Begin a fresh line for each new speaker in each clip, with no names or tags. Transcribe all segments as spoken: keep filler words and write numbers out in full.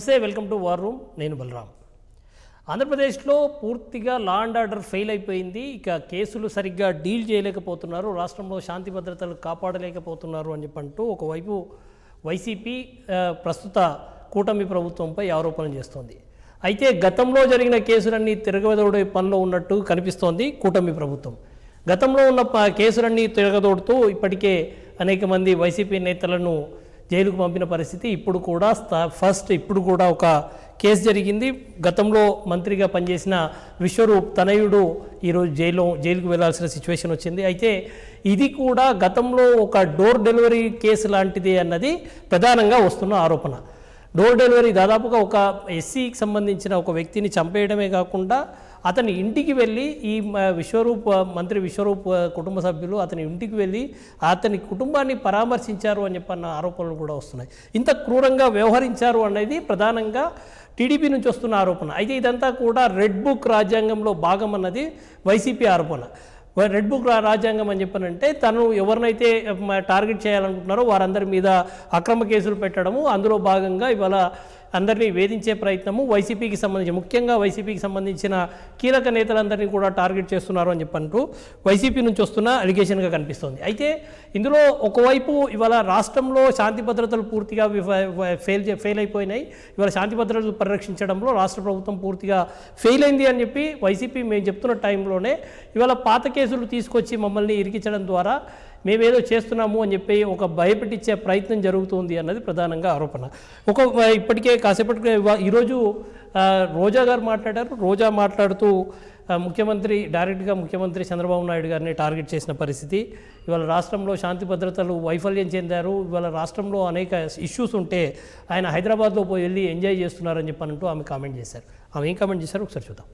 నమస్తే, welcome to war room. నేను బలరాం. ఆంధ్రప్రదేశ్లో పూర్తిగా లా అండ్ ఆర్డర్ ఫెయిల్ అయిపోయింది. ఇక కేసులు సరిగ్గా డీల్ చేయలేకపోతున్నారు, రాష్ట్రంలో శాంతి భద్రతలు కాపాడలేకపోతున్నారు అని చెప్పంటూ ఒకవైపు వైసీపీ ప్రస్తుత కూటమి ప్రభుత్వంపై ఆరోపణలు చేస్తోంది. అయితే గతంలో జరిగిన కేసులన్నీ తిరగదోడే పనిలో ఉన్నట్టు కనిపిస్తోంది కూటమి ప్రభుత్వం. గతంలో ఉన్న కేసులన్నీ తిరగదోడుతూ ఇప్పటికే అనేక మంది వైసీపీ నేతలను జైలుకు పంపిన పరిస్థితి. ఇప్పుడు కూడా ఫస్ట్ ఇప్పుడు కూడా ఒక కేసు జరిగింది. గతంలో మంత్రిగా పనిచేసిన విశ్వరూప్ తనయుడు ఈరోజు జైలు జైలుకు వెళ్లాల్సిన సిచ్యువేషన్ వచ్చింది. అయితే ఇది కూడా గతంలో ఒక డోర్ డెలివరీ కేసు లాంటిది అన్నది ప్రధానంగా వస్తున్న ఆరోపణ. డోర్ డెలివరీ దాదాపుగా ఒక ఎస్సీకి సంబంధించిన ఒక వ్యక్తిని చంపేయడమే కాకుండా అతని ఇంటికి వెళ్ళి ఈ విశ్వరూప్ మంత్రి విశ్వరూప్ కుటుంబ సభ్యులు అతని ఇంటికి వెళ్ళి అతని కుటుంబాన్ని పరామర్శించారు అని చెప్పన్న ఆరోపణలు కూడా వస్తున్నాయి. ఇంత క్రూరంగా వ్యవహరించారు అనేది ప్రధానంగా టీడీపీ నుంచి వస్తున్న ఆరోపణ. అయితే ఇదంతా కూడా రెడ్ బుక్ రాజ్యాంగంలో భాగం అన్నది వైసీపీ ఆరోపణ. రెడ్ బుక్ రాజ్యాంగం అని చెప్పనంటే తను ఎవరినైతే టార్గెట్ చేయాలనుకుంటున్నారో వారందరి మీద అక్రమ కేసులు పెట్టడము, అందులో భాగంగా ఇవాళ అందరినీ వేధించే ప్రయత్నము వైసీపీకి సంబంధించి ముఖ్యంగా వైసీపీకి సంబంధించిన కీలక నేతలందరినీ కూడా టార్గెట్ చేస్తున్నారు అని చెప్పంటూ వైసీపీ నుంచి వస్తున్న అలిగేషన్గా కనిపిస్తోంది. అయితే ఇందులో ఒకవైపు ఇవాళ రాష్ట్రంలో శాంతి భద్రతలు పూర్తిగా ఫెయిల్ ఫెయిల్ అయిపోయినాయి. ఇవాళ శాంతి భద్రతలు పరిరక్షించడంలో రాష్ట్ర ప్రభుత్వం పూర్తిగా ఫెయిల్ అయింది అని చెప్పి వైసీపీ మేము చెప్తున్న టైంలోనే ఇవాళ పాత కేసులు తీసుకొచ్చి మమ్మల్ని ఇరికించడం ద్వారా మేమేదో చేస్తున్నాము అని చెప్పి ఒక భయపెట్టించే ప్రయత్నం జరుగుతుంది అన్నది ప్రధానంగా ఆరోపణ. ఒక ఇప్పటికే కాసేపటికి ఈరోజు రోజా గారు మాట్లాడారు. రోజా మాట్లాడుతూ ముఖ్యమంత్రి డైరెక్ట్గా ముఖ్యమంత్రి చంద్రబాబు నాయుడు గారిని టార్గెట్ చేసిన పరిస్థితి. ఇవాళ రాష్ట్రంలో శాంతి భద్రతలు వైఫల్యం చెందారు, ఇవాళ రాష్ట్రంలో అనేక ఇష్యూస్ ఉంటే ఆయన హైదరాబాద్లో పోయి వెళ్ళి ఎంజాయ్ చేస్తున్నారని చెప్పనంటూ ఆమె కామెంట్ చేశారు. ఆమె ఏం కామెంట్ చేశారు ఒకసారి చూద్దాం.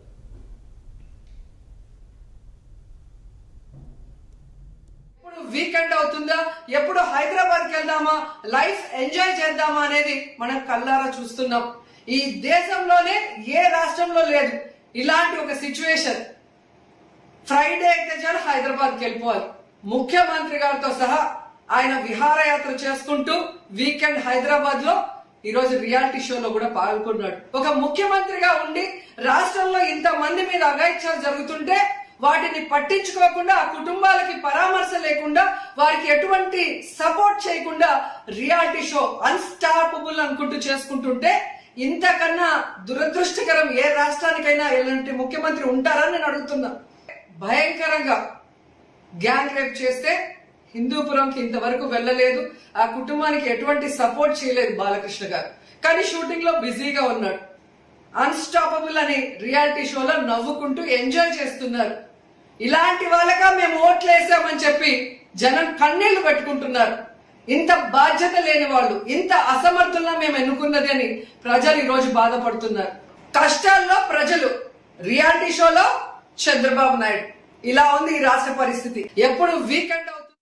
వీకెండ్ అవుతుందా, ఎప్పుడు హైదరాబాద్కి వెళ్దామా, లైఫ్ ఎంజాయ్ చేద్దామా అనేది మనం కళ్ళారా చూస్తున్నాం. ఈ దేశంలోనే ఏ రాష్ట్రంలో లేదు ఇలాంటి ఒక సిచ్యువేషన్. ఫ్రైడే అయితే చాలు హైదరాబాద్కి వెళ్ళిపోవాలి. ముఖ్యమంత్రి గారితో సహా ఆయన విహారయాత్ర చేసుకుంటూ వీకెండ్ హైదరాబాద్ లో ఈ రోజు రియాలిటీ షోలో కూడా పాల్గొన్నాడు. ఒక ముఖ్యమంత్రిగా ఉండి రాష్ట్రంలో ఇంత మంది మీద అఘాయిత్యాలు జరుగుతుంటే వాటిని పట్టించుకోకుండా, ఆ కుటుంబాలకి పరామర్శ లేకుండా, వారికి ఎటువంటి సపోర్ట్ చేయకుండా రియాలిటీ షో అన్స్టాపబుల్ అనుకుంటూ చేసుకుంటుంటే ఇంతకన్నా దురదృష్టకరం ఏ రాష్ట్రానికైనా ఎలాంటి ముఖ్యమంత్రి ఉంటారా నేను అడుగుతున్నా. భయంకరంగా గ్యాంగ్ రేప్ చేస్తే హిందూపురంకి ఇంతవరకు వెళ్ళలేదు, ఆ కుటుంబానికి ఎటువంటి సపోర్ట్ చేయలేదు బాలకృష్ణ గారు. కానీ షూటింగ్ లో బిజీగా ఉన్నాడు. అన్స్టాపబుల్ అని రియాలిటీ షోలో నవ్వుకుంటూ ఎంజాయ్ చేస్తున్నారు. ఇలాంటి వాళ్ళగా మేము ఓట్లేసామని చెప్పి జనం కన్నీళ్లు పెట్టుకుంటున్నారు. ఇంత బాధ్యత లేని వాళ్ళు, ఇంత అసమర్థుల్లో మేము ఎన్నుకున్నది అని ప్రజలు ఈ రోజు బాధపడుతున్నారు. కష్టాల్లో ప్రజలు, రియాలిటీ షోలో చంద్రబాబు నాయుడు. ఇలా ఉంది ఈ రాష్ట్ర పరిస్థితి. ఎప్పుడు వీకెండ్ అవుతుంది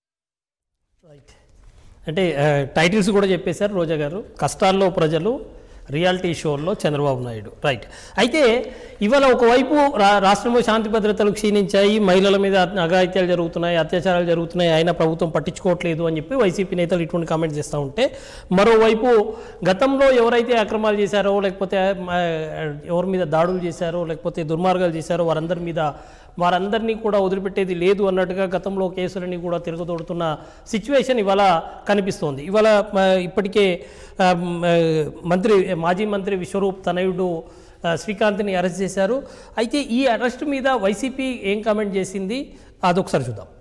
అంటే టైటిల్స్ కూడా చెప్పేశారు రోజా గారు. కష్టాల్లో ప్రజలు, రియాలిటీ షోల్లో చంద్రబాబు నాయుడు. రైట్. అయితే ఇవాళ ఒకవైపు రాష్ట్రంలో శాంతి భద్రతలు క్షీణించాయి, మహిళల మీద అఘాయిత్యాలు జరుగుతున్నాయి, అత్యాచారాలు జరుగుతున్నాయి, అయినా ప్రభుత్వం పట్టించుకోవట్లేదు అని చెప్పి వైసీపీ నేతలు ఇటువంటి కామెంట్స్ చేస్తూ ఉంటే, మరోవైపు గతంలో ఎవరైతే అక్రమాలు చేశారో, లేకపోతే ఎవరి మీద దాడులు చేశారో, లేకపోతే దుర్మార్గాలు చేశారో వారందరి మీద వారందరినీ కూడా వదిలిపెట్టేది లేదు అన్నట్టుగా గతంలో కేసులని కూడా తిరగదోడుతున్న సిచ్యువేషన్ ఇవాళ కనిపిస్తోంది. ఇవాళ ఇప్పటికే మంత్రి మాజీ మంత్రి విశ్వరూప్ తనయుడు శ్రీకాంత్ని అరెస్ట్ చేశారు. అయితే ఈ అరెస్ట్ మీద వైసీపీ ఏం కామెంట్ చేసింది అదొకసారి చూద్దాం.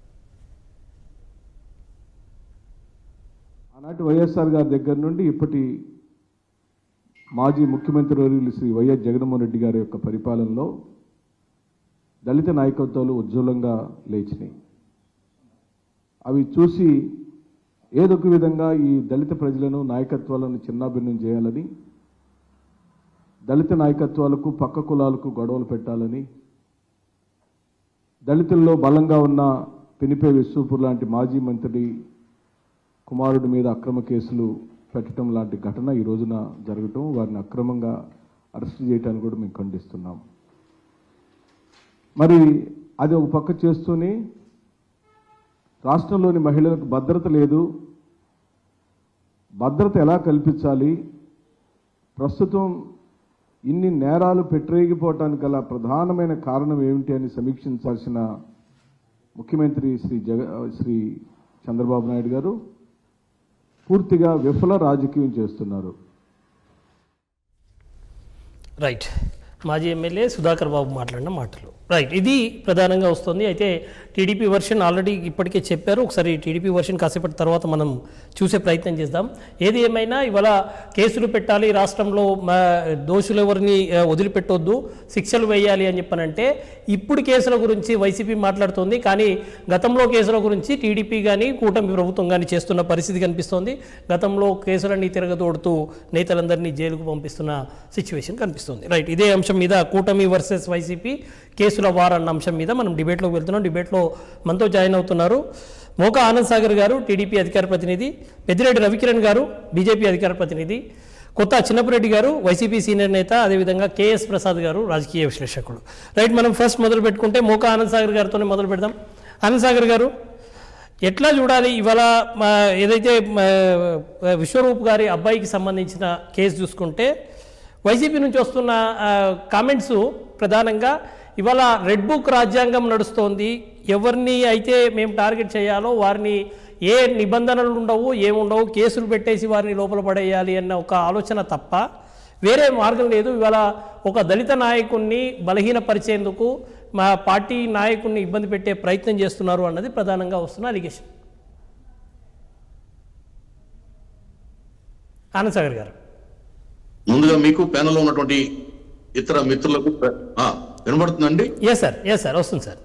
ఆనాటి వైఎస్ఆర్ గారి దగ్గర నుండి ఇప్పటి మాజీ ముఖ్యమంత్రి వర్యులు శ్రీ వైఎస్ జగన్మోహన్ రెడ్డి గారి యొక్క పరిపాలనలో దళిత నాయకత్వాలు ఉజ్వలంగా లేచినాయి. అవి చూసి ఏదొక విధంగా ఈ దళిత ప్రజలను నాయకత్వాలను చిన్నాభిన్నం చేయాలని, దళిత నాయకత్వాలకు పక్క కులాలకు గొడవలు పెట్టాలని, దళితుల్లో బలంగా ఉన్న పినిపే విశ్వపూర్ లాంటి మాజీ మంత్రి కుమారుడి మీద అక్రమ కేసులు పెట్టడం లాంటి ఘటన ఈ రోజున జరగటం, వారిని అక్రమంగా అరెస్ట్ చేయడానికి కూడా మేము ఖండిస్తున్నాం. మరి అది ఒక పక్క చేస్తూనే రాష్ట్రంలోని మహిళలకు భద్రత లేదు, భద్రత ఎలా కల్పించాలి, ప్రస్తుతం ఇన్ని నేరాలు పెట్టరేగిపోవటానికి గల ప్రధానమైన కారణం ఏమిటి అని సమీక్షించాల్సిన ముఖ్యమంత్రి శ్రీ జగ శ్రీ చంద్రబాబు నాయుడు గారు పూర్తిగా విఫల రాజకీయం చేస్తున్నారు.
రైట్. మాజీ ఎమ్మెల్యే సుధాకర్ బాబు మాట్లాడిన మాటలు. రైట్, ఇది ప్రధానంగా వస్తుంది. అయితే టీడీపీ వర్షన్ ఆల్రెడీ ఇప్పటికే చెప్పారు. ఒకసారి టీడీపీ వర్షన్ కాసేపటి తర్వాత మనం చూసే ప్రయత్నం చేద్దాం. ఏది ఏమైనా ఇవాళ కేసులు పెట్టాలి, రాష్ట్రంలో దోషులు ఎవరిని వదిలిపెట్టొద్దు, శిక్షలు వేయాలి అని చెప్పనంటే ఇప్పుడు కేసుల గురించి వైసీపీ మాట్లాడుతోంది. కానీ గతంలో కేసుల గురించి టీడీపీ కానీ కూటమి ప్రభుత్వం కానీ చేస్తున్న పరిస్థితి కనిపిస్తోంది. గతంలో కేసులన్నీ తిరగదోడుతూ నేతలందరినీ జైలుకు పంపిస్తున్న సిచ్యువేషన్ కనిపిస్తుంది. రైట్, ఇదే అంశం మీద కూటమి వర్సెస్ వైసీపీ కేసుల వార్ అన్న అంశం మీద మనం డిబేట్లోకి వెళ్తున్నాం. డిబేట్లో మనతో జాయిన్ అవుతున్నారు మోకా ఆనంద్ సాగర్ గారు, టీడీపీ అధికార ప్రతినిధి, పెద్దిరెడ్డి రవికిరణ్ గారు, బీజేపీ అధికార ప్రతినిధి, కొత్త చిన్నపరెడ్డి గారు, వైసీపీ సీనియర్ నేత, అదేవిధంగా కేఎస్ ప్రసాద్ గారు, రాజకీయ విశ్లేషకుడు. రైట్, మనం ఫస్ట్ మొదలు పెట్టుకుంటే మోకా ఆనంద్ సాగర్ గారితోనే మొదలు పెడదాం. ఆనంద్ సాగర్ గారు, ఎట్లా చూడాలి ఇవాళ ఏదైతే విశ్వరూప్ గారి అబ్బాయికి సంబంధించిన కేసు చూసుకుంటే వైసీపీ నుంచి వస్తున్న కామెంట్స్ ప్రధానంగా ఇవాళ రెడ్ బుక్ రాజ్యాంగం నడుస్తోంది, ఎవరిని అయితే మేము టార్గెట్ చేయాలో వారిని ఏ నిబంధనలు ఉండవు, ఏముండవు, కేసులు పెట్టేసి వారిని లోపల పడేయాలి అన్న ఒక ఆలోచన తప్ప వేరే మార్గం లేదు. ఇవాళ ఒక దళిత నాయకుడిని బలహీనపరిచేందుకు మా పార్టీ నాయకుడిని ఇబ్బంది పెట్టే ప్రయత్నం చేస్తున్నారు అన్నది ప్రధానంగా వస్తున్న అలిగేషన్. ఆనంద్ సాగర్ గారు,
ముందుగా మీకు ప్యానెల్లో ఉన్నటువంటి ఇతర మిత్రులకు వినబడుతుందండి?
ఎస్ సార్, ఎస్ సార్, వస్తుంది సార్.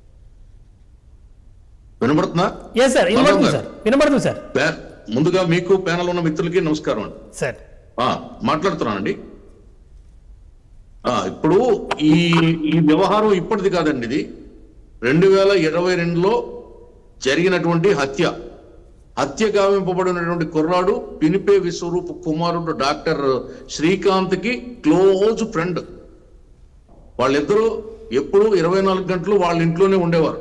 వినబడుతుందా?
ఎస్ సార్, వినబడుతుంది సార్, వినబడుతుంది సార్.
ముందుగా మీకు ప్యానెల్ ఉన్న మిత్రులకి నమస్కారం అండి.
సార్
మాట్లాడుతున్నానండి. ఇప్పుడు ఈ ఈ వ్యవహారం ఇప్పటిది కాదండి, ఇది రెండు వేల ఇరవై రెండులో జరిగినటువంటి హత్య. హత్య గావింపబడినటువంటి కుర్రాడు పినిపే విశ్వరూప్ కుమారుడు డాక్టర్ శ్రీకాంత్ కి క్లోజ్ ఫ్రెండ్. వాళ్ళిద్దరూ ఎప్పుడు ఇరవై నాలుగు గంటలు వాళ్ళ ఇంట్లోనే ఉండేవారు.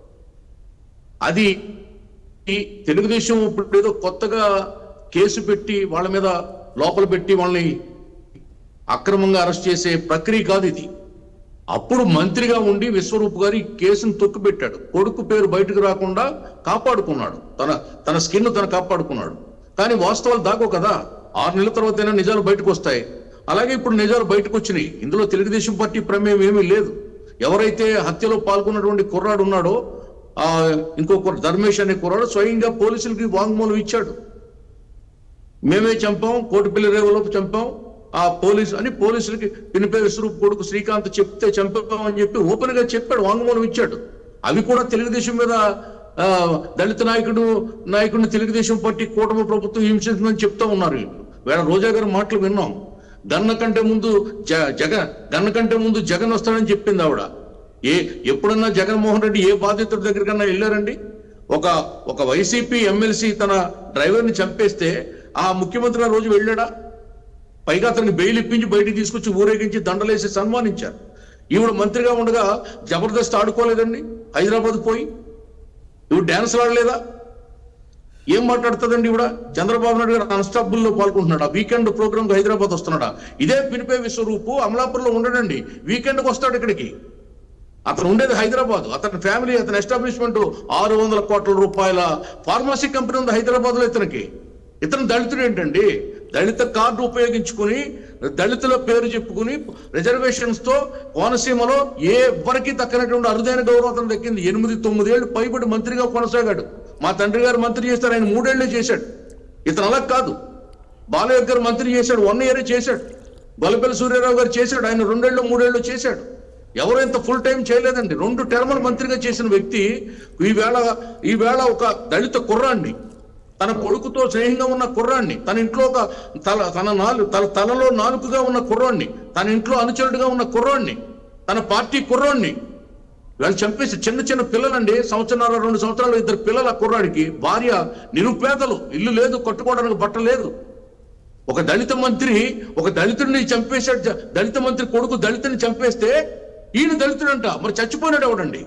అది తెలుగుదేశం ఇప్పుడు ఏదో కొత్తగా కేసు పెట్టి వాళ్ళ మీద లోపల పెట్టి వాళ్ళని అక్రమంగా అరెస్ట్ చేసే ప్రక్రియ కాదు ఇది. అప్పుడు మంత్రిగా ఉండి విశ్వరూప్ గారి కేసును తొక్కిపెట్టాడు. కొడుకు పేరు బయటకు రాకుండా కాపాడుకున్నాడు, తన తన స్కిన్ తను కాపాడుకున్నాడు. కానీ వాస్తవాలు దాకో కదా, ఆరు నెలల తర్వాతైనా నిజాలు బయటకు వస్తాయి. అలాగే ఇప్పుడు నిజాలు బయటకు వచ్చినాయి. ఇందులో తెలుగుదేశం పార్టీ ప్రమేయం ఏమీ లేదు. ఎవరైతే హత్యలో పాల్గొన్నటువంటి కుర్రాడు ఉన్నాడో, ఆ ఇంకొక ధర్మేష్ అనే కుర్రాడు స్వయంగా పోలీసులకి వాంగ్మూలం ఇచ్చాడు. మేమే చంపాం, కోటిపల్లి రేవులోపు చంపాం ఆ పోలీసు అని పోలీసులకి పినిపే విశ్వరూప్ కొడుకు శ్రీకాంత్ చెప్తే చంపామని చెప్పి ఓపెన్ గా చెప్పాడు, వాంగ్మూలం ఇచ్చాడు. అవి కూడా తెలుగుదేశం మీద ఆ దళిత నాయకుడు నాయకుడిని తెలుగుదేశం పార్టీ కూటమి ప్రభుత్వం హింసించిందని చెప్తా ఉన్నారు. వేళ రోజా గారి మాటలు విన్నాం. గన్న కంటే ముందు జ జగన్ గన్న కంటే ముందు జగన్ వస్తాడని చెప్పింది ఆవిడ. ఏ ఎప్పుడన్నా జగన్మోహన్ రెడ్డి ఏ బాధితుడి దగ్గరికన్నా వెళ్ళారండి? ఒక ఒక వైసీపీ ఎమ్మెల్సీ తన డ్రైవర్ని చంపేస్తే ఆ ముఖ్యమంత్రి ఆ రోజు వెళ్ళాడా? పైగా అతనికి బెయిల్ ఇప్పించి బయటికి తీసుకొచ్చి ఊరేగించి దండలేసి సన్మానించారు. ఈవిడ మంత్రిగా ఉండగా జబర్దస్త్ ఆడుకోలేదండి హైదరాబాద్ పోయి? ఈవిడ డ్యాన్స్ ఆడలేదా? ఏం మాట్లాడుతుందండి ఈవిడ? చంద్రబాబు నాయుడు గారు అన్స్టాపుల్ లో పాల్గొంటున్నాడా? వీకెండ్ ప్రోగ్రామ్ హైదరాబాద్ వస్తున్నాడా? ఇదే పినిపే విశ్వరూపు అమలాపూర్లో ఉండడండి, వీకెండ్కి వస్తాడు ఇక్కడికి. అతను ఉండేది హైదరాబాద్. అతని ఫ్యామిలీ, అతని ఎస్టాబ్లిష్మెంట్ ఆరు వందల కోట్ల రూపాయల ఫార్మసీ కంపెనీ ఉంది హైదరాబాద్ లో. ఇతనికి ఇతను దళితుడు ఏంటండి? దళిత కార్డు ఉపయోగించుకుని దళితుల పేరు చెప్పుకుని రిజర్వేషన్స్ తో కోనసీమలో ఏ ఎవరికి దక్కనటువంటి అరుదైన గౌరవం అతను దక్కింది. ఎనిమిది తొమ్మిదేళ్లు పైబడి మంత్రిగా కొనసాగాడు. మా తండ్రి గారు మంత్రి చేస్తారు, ఆయన మూడేళ్లే చేశాడు. ఇతను అలా కాదు. బాలయ్య గారు మంత్రి చేశాడు, వన్ ఇయరే చేశాడు. గొల్లపల్లి సూర్యారావు గారు చేశాడు, ఆయన రెండేళ్ళు మూడేళ్లు చేశాడు. ఎవరు ఇంత ఫుల్ టైం చేయలేదండి. రెండు టర్మల్ మంత్రిగా చేసిన వ్యక్తి ఈవేళ ఈవేళ ఒక దళిత కుర్రాన్ని, తన కొడుకుతో స్నేహంగా ఉన్న కుర్రాన్ని, తన ఇంట్లో ఒక తల తన నాలు తన తలలో నాలుకగా ఉన్న కుర్రాన్ని, తన ఇంట్లో అనుచరుడుగా ఉన్న కుర్రాన్ని, తన పార్టీ కుర్రాన్ని వాళ్ళు చంపేసి చిన్న చిన్న పిల్లలండి, సంవత్సరాల రెండు సంవత్సరాలు ఇద్దరు పిల్లల కుర్రాడికి, భార్య నిరుపేదలు, ఇల్లు లేదు, కట్టుకోవడానికి బట్ట లేదు. ఒక దళిత మంత్రి ఒక దళితుడిని చంపేశాడు. దళిత మంత్రి కొడుకు దళితుని చంపేస్తే ఈయన దళితుడంట. మరి చచ్చిపోయినాడు ఎవడండి?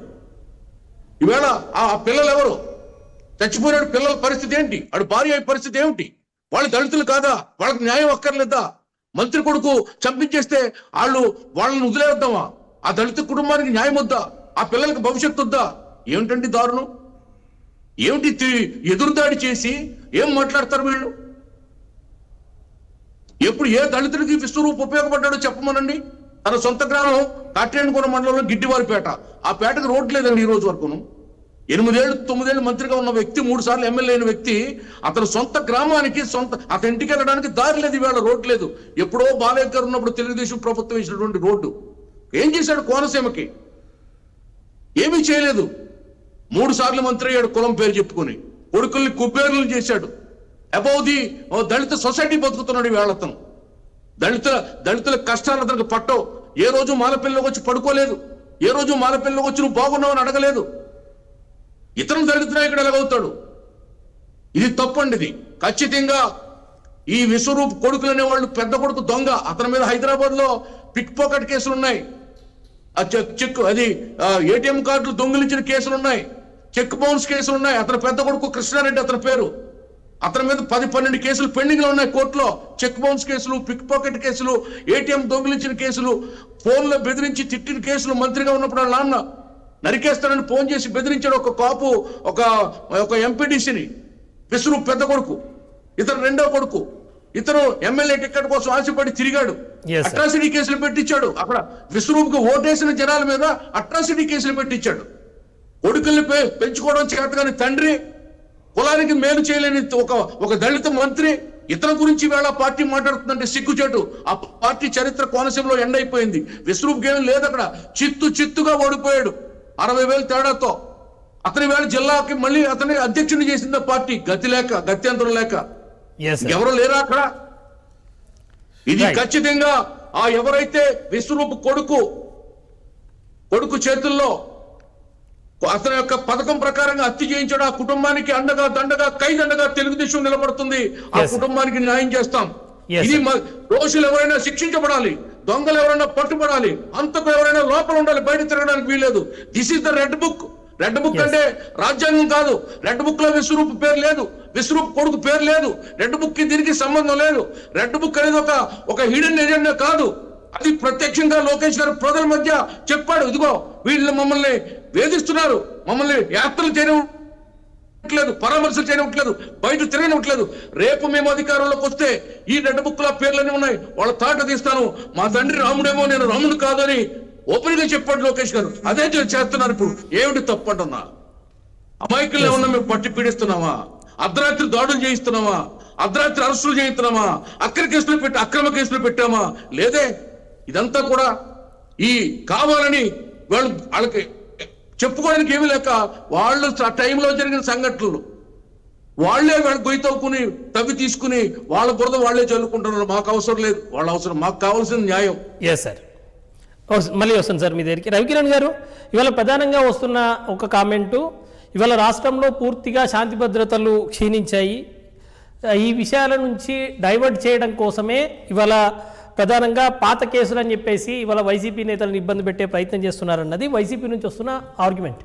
ఈవేళ ఆ పిల్లలు ఎవరు? చచ్చిపోయినాడు పిల్లల పరిస్థితి ఏంటి? వాడు భార్య పరిస్థితి ఏమిటి? వాళ్ళు దళితులు కాదా? వాళ్ళకి న్యాయం అక్కర్లేదా? మంత్రి కొడుకు చంపించేస్తే వాళ్ళు వాళ్ళని వదిలేద్దామా? ఆ దళిత కుటుంబానికి న్యాయం వద్దా? ఆ పిల్లలకి భవిష్యత్తు వద్దా? ఏమిటండి దారుణం? ఏమిటి ఎదురుదాడి చేసి ఏం మాట్లాడతారు వీళ్ళు? ఎప్పుడు ఏ దళితుడికి విశ్వరూప్ ఉపయోగపడ్డాడో చెప్పమనండి. తన సొంత గ్రామం కాట్రేనికోన మండలంలో గిడ్డివారిపేట, ఆ పేటకు రోడ్ లేదండి ఈ రోజు వరకును. ఎనిమిదేళ్ళు తొమ్మిదేళ్ళు మంత్రిగా ఉన్న వ్యక్తి, మూడు సార్లు ఎమ్మెల్యే అయిన వ్యక్తి, అతని సొంత గ్రామానికి సొంత అతని ఇంటికి వెళ్ళడానికి దారి లేదు, ఇవాళ రోడ్ లేదు. ఎప్పుడో బాలయ్య గారు ఉన్నప్పుడు తెలుగుదేశం ప్రభుత్వం ఇచ్చినటువంటి రోడ్డు ఏం చేశాడు? కోనసీమకి ఏమీ చేయలేదు. మూడు సార్లు మంత్రి అయ్యాడు కులం పేరు చెప్పుకొని, కొడుకుల్ని కుబ్బేర్లు చేశాడు. అబౌవ్ ది దళిత సొసైటీ బతుకుతున్నాడు ఈవేళ అతను. దళితుల దళితుల కష్టాలు అతనికి పట్టవు. ఏ రోజు మాలపిల్లలోకి వచ్చి పడుకోలేదు, ఏ రోజు మాలపిల్లలోకి వచ్చి నువ్వు బాగున్నావని అడగలేదు. ఇతను దళిత నాయకుడు ఎలాగవుతాడు? ఇది తప్పండి. ఇది ఖచ్చితంగా ఈ విశ్వరూప్ కొడుకులు అనేవాళ్ళు, పెద్ద కొడుకు దొంగ, అతని మీద హైదరాబాద్ లో పిక్ పాకెట్ కేసులు ఉన్నాయి, చెక్ అది ఏటీఎం కార్డులు దొంగిలించిన కేసులు ఉన్నాయి, చెక్ బౌన్స్ కేసులు ఉన్నాయి. అతని పెద్ద కొడుకు కృష్ణారెడ్డి అతని పేరు, అతని మీద పది పన్నెండు కేసులు పెండింగ్ లో ఉన్నాయి కోర్టులో. చెక్ బౌన్స్ కేసులు, పిక్ పాకెట్ కేసులు, ఏటీఎం దొంగిలించిన కేసులు, ఫోన్లో బెదిరించి తిట్టిన కేసులు. మంత్రిగా ఉన్నప్పుడు వాళ్ళ నాన్న నరికేస్తానని ఫోన్ చేసి బెదిరించాడు ఒక కాపు, ఒక ఒక ఎంపీడీసీని. విశ్వరూప్ పెద్ద కొడుకు, ఇతను రెండో కొడుకు. ఇతను ఎమ్మెల్యే టికెట్ కోసం ఆశపడి తిరిగాడు, అట్రాసిటీ కేసులు పెట్టించాడు. అక్కడ విశ్వరూప్ కు ఓటేసిన జనాల మీద అట్రాసిటీ కేసులు పెట్టించాడు. కొడుకుల్ని పెంచుకోవడం చేతగాని తండ్రి, కులానికి మేలు చేయలేని ఒక ఒక దళిత మంత్రి, ఇతని గురించి వేళ పార్టీ మాట్లాడుతుందంటే సిగ్గుచేటు. ఆ పార్టీ చరిత్ర కోనసీమలో ఎండ్ అయిపోయింది. విశ్వరూప్ గేమ్ లేదు అక్కడ, చిత్తు చిత్తుగా ఓడిపోయాడు అరవై వేలు తేడాతో. అతని వేళ జిల్లాకి మళ్ళీ అతని అధ్యక్షుని చేసింది పార్టీ, గతి లేక, గత్యంతరం లేక. ఎవరు లేరా అక్కడ? ఇది ఖచ్చితంగా ఆ ఎవరైతే విశ్వరూప్ కొడుకు కొడుకు చేతుల్లో అతని యొక్క పథకం ప్రకారంగా హత్య చేయించాడు, ఆ కుటుంబానికి అండగా దండగా కైదండగా తెలుగుదేశం నిలబడుతుంది. ఆ కుటుంబానికి న్యాయం చేస్తాం. ఇది దోషులు ఎవరైనా శిక్షించబడాలి, దొంగలు ఎవరైనా పట్టుబడాలి, అంతకు ఎవరైనా లోపల ఉండాలి, బయట తిరగడానికి వీల్లేదు. This is the red book. Red book అంటే రాజ్యాంగం కాదు. రెడ్ బుక్ లో విశ్వరూప్ పేరు లేదు, విశ్వరూప్ కొడుకు పేరు లేదు. రెడ్ బుక్ కి దీనికి సంబంధం లేదు. రెడ్ బుక్ అనేది ఒక ఒక హిడెన్ ఎజెండా కాదు. అది ప్రత్యక్షంగా లోకేష్ గారు ప్రజల మధ్య చెప్పాడు. ఇదిగో వీళ్ళు మమ్మల్ని వేధిస్తున్నారు, మమ్మల్ని యాత్రలు చేయనివ్వట్లేదు, పరామర్శలు చేయనివ్వట్లేదు, బయట తిరగనివ్వట్లేదు. రేపు మేము అధికారంలోకి వస్తే ఈ రెడ్ బుక్ లో పేర్లన్నీ ఉన్నాయి, వాళ్ళ తాట తీస్తాను. మా తండ్రి రాముడేమో, నేను రాముడు కాదని ఓపెన్ గా చెప్పాడు లోకేష్ గారు. అదే చేస్తున్నారు. ఇప్పుడు ఏమిటి తప్పంటున్నా? అమాయకులు ఏమన్నా మేము పట్టి పీడిస్తున్నామా? అర్ధరాత్రి దాడులు చేయిస్తున్నామా? అర్ధరాత్రి అరెస్టులు చేయిస్తున్నామా? అక్రమ కేసులు పెట్టి అక్రమ కేసులు పెట్టామా? లేదే. ఇదంతా కూడా ఈ కావాలని వాళ్ళు వాళ్ళకి చెప్పుకోవడానికి ఏమీ లేక వాళ్ళు ఆ టైంలో జరిగిన సంఘటనలు వాళ్లే వాళ్ళు గొయ్యి తవ్వుకుని తవ్వి తీసుకుని వాళ్ళ బురద వాళ్లే చల్లుకుంటున్నారు. మాకు అవసరం లేదు, వాళ్ళ అవసరం. మాకు కావాల్సిన న్యాయం.
ఎస్ సార్, మళ్ళీ వస్తాను సార్ మీ దగ్గరికి. రవికిరణ్ గారు, ఇవాళ ప్రధానంగా వస్తున్న ఒక కామెంటు, ఇవాళ రాష్ట్రంలో పూర్తిగా శాంతి భద్రతలు క్షీణించాయి, ఈ విషయాల నుంచి డైవర్ట్ చేయడం కోసమే ఇవాళ ప్రధానంగా పాత కేసులు అని చెప్పేసి ఇవాళ వైసీపీ నేతలను ఇబ్బంది పెట్టే ప్రయత్నం చేస్తున్నారన్నది వైసీపీ నుంచి వస్తున్న ఆర్గ్యుమెంట్.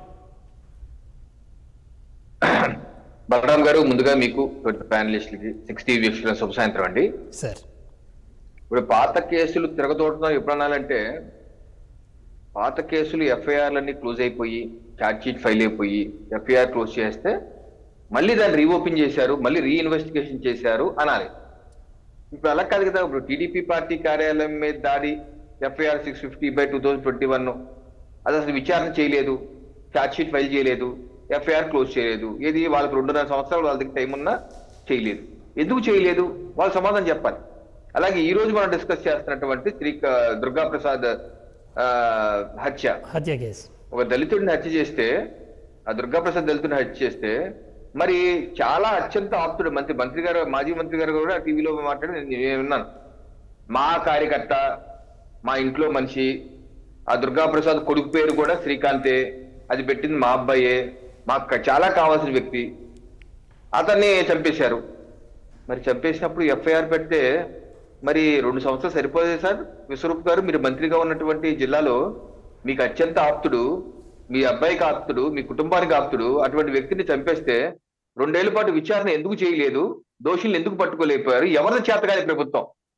బలరాం గారు, ముందుగా మీకు ప్యానలిస్టులకి సిక్స్టీ వీక్షల శుభ సాయంత్రం అండి.
సార్,
ఇప్పుడు పాత కేసులు తిరగతోడడం ఎప్పుడు అనాలంటే, పాత కేసులు ఎఫ్ఐఆర్లన్నీ క్లోజ్ అయిపోయి ఛార్జ్ షీట్ ఫైల్ అయిపోయి ఎఫ్ఐఆర్ క్లోజ్ చేస్తే మళ్ళీ దాన్ని రీఓపెన్ చేశారు, మళ్ళీ రీఇన్వెస్టిగేషన్ చేశారు అనాలి. ఇప్పుడు అలా కాదు కదా. ఇప్పుడు టీడీపీ పార్టీ కార్యాలయం మీద దాడి, FIR six fifty by two thousand twenty one అది అసలు విచారణ చేయలేదు, ఛార్జ్ షీట్ ఫైల్ చేయలేదు, ఎఫ్ఐఆర్ క్లోజ్ చేయలేదు. ఏది వాళ్ళకి రెండున్నర సంవత్సరాలు వాళ్ళ దగ్గర టైం ఉన్నా చేయలేదు. ఎందుకు చేయలేదు? వాళ్ళు సమాధానం చెప్పాలి. అలాగే ఈ రోజు మనం డిస్కస్ చేస్తున్నటువంటి శ్రీ దుర్గా ప్రసాద్ హత్య
హత్య కేసు,
ఒక దళితుడిని హత్య చేస్తే, ఆ దుర్గా ప్రసాద్ దళితుడిని హత్య చేస్తే, మరి చాలా అత్యంత ఆప్తుడు మంత్రి మంత్రి గారు మాజీ మంత్రి గారు కూడా టీవీలో మాట్లాడి నేను విన్నాను. మా కార్యకర్త, మా ఇంట్లో మనిషి, ఆ దుర్గా ప్రసాద్ కొడుకు పేరు కూడా శ్రీకాంతే, అది పెట్టింది మా అబ్బాయే, మాకు చాలా కావాల్సిన వ్యక్తి, అతన్ని చంపేశారు. మరి చంపేసినప్పుడు ఎఫ్ఐఆర్ పెడితే మరి రెండు సంవత్సరాలు సరిపోదే సార్? విశ్వరూప్ గారు, మీరు మంత్రిగా ఉన్నటువంటి జిల్లాలో మీకు అత్యంత ఆప్తుడు, మీ అబ్బాయికి ఆప్తుడు, మీ కుటుంబానికి ఆప్తుడు అటువంటి వ్యక్తిని చంపేస్తే రెండేళ్ల పాటు విచారణ ఎందుకు చేయలేదు? దోషుల్ని ఎందుకు పట్టుకోలేకపోయారు? ఎవరిని చేతగాని ప్రభుత్వం?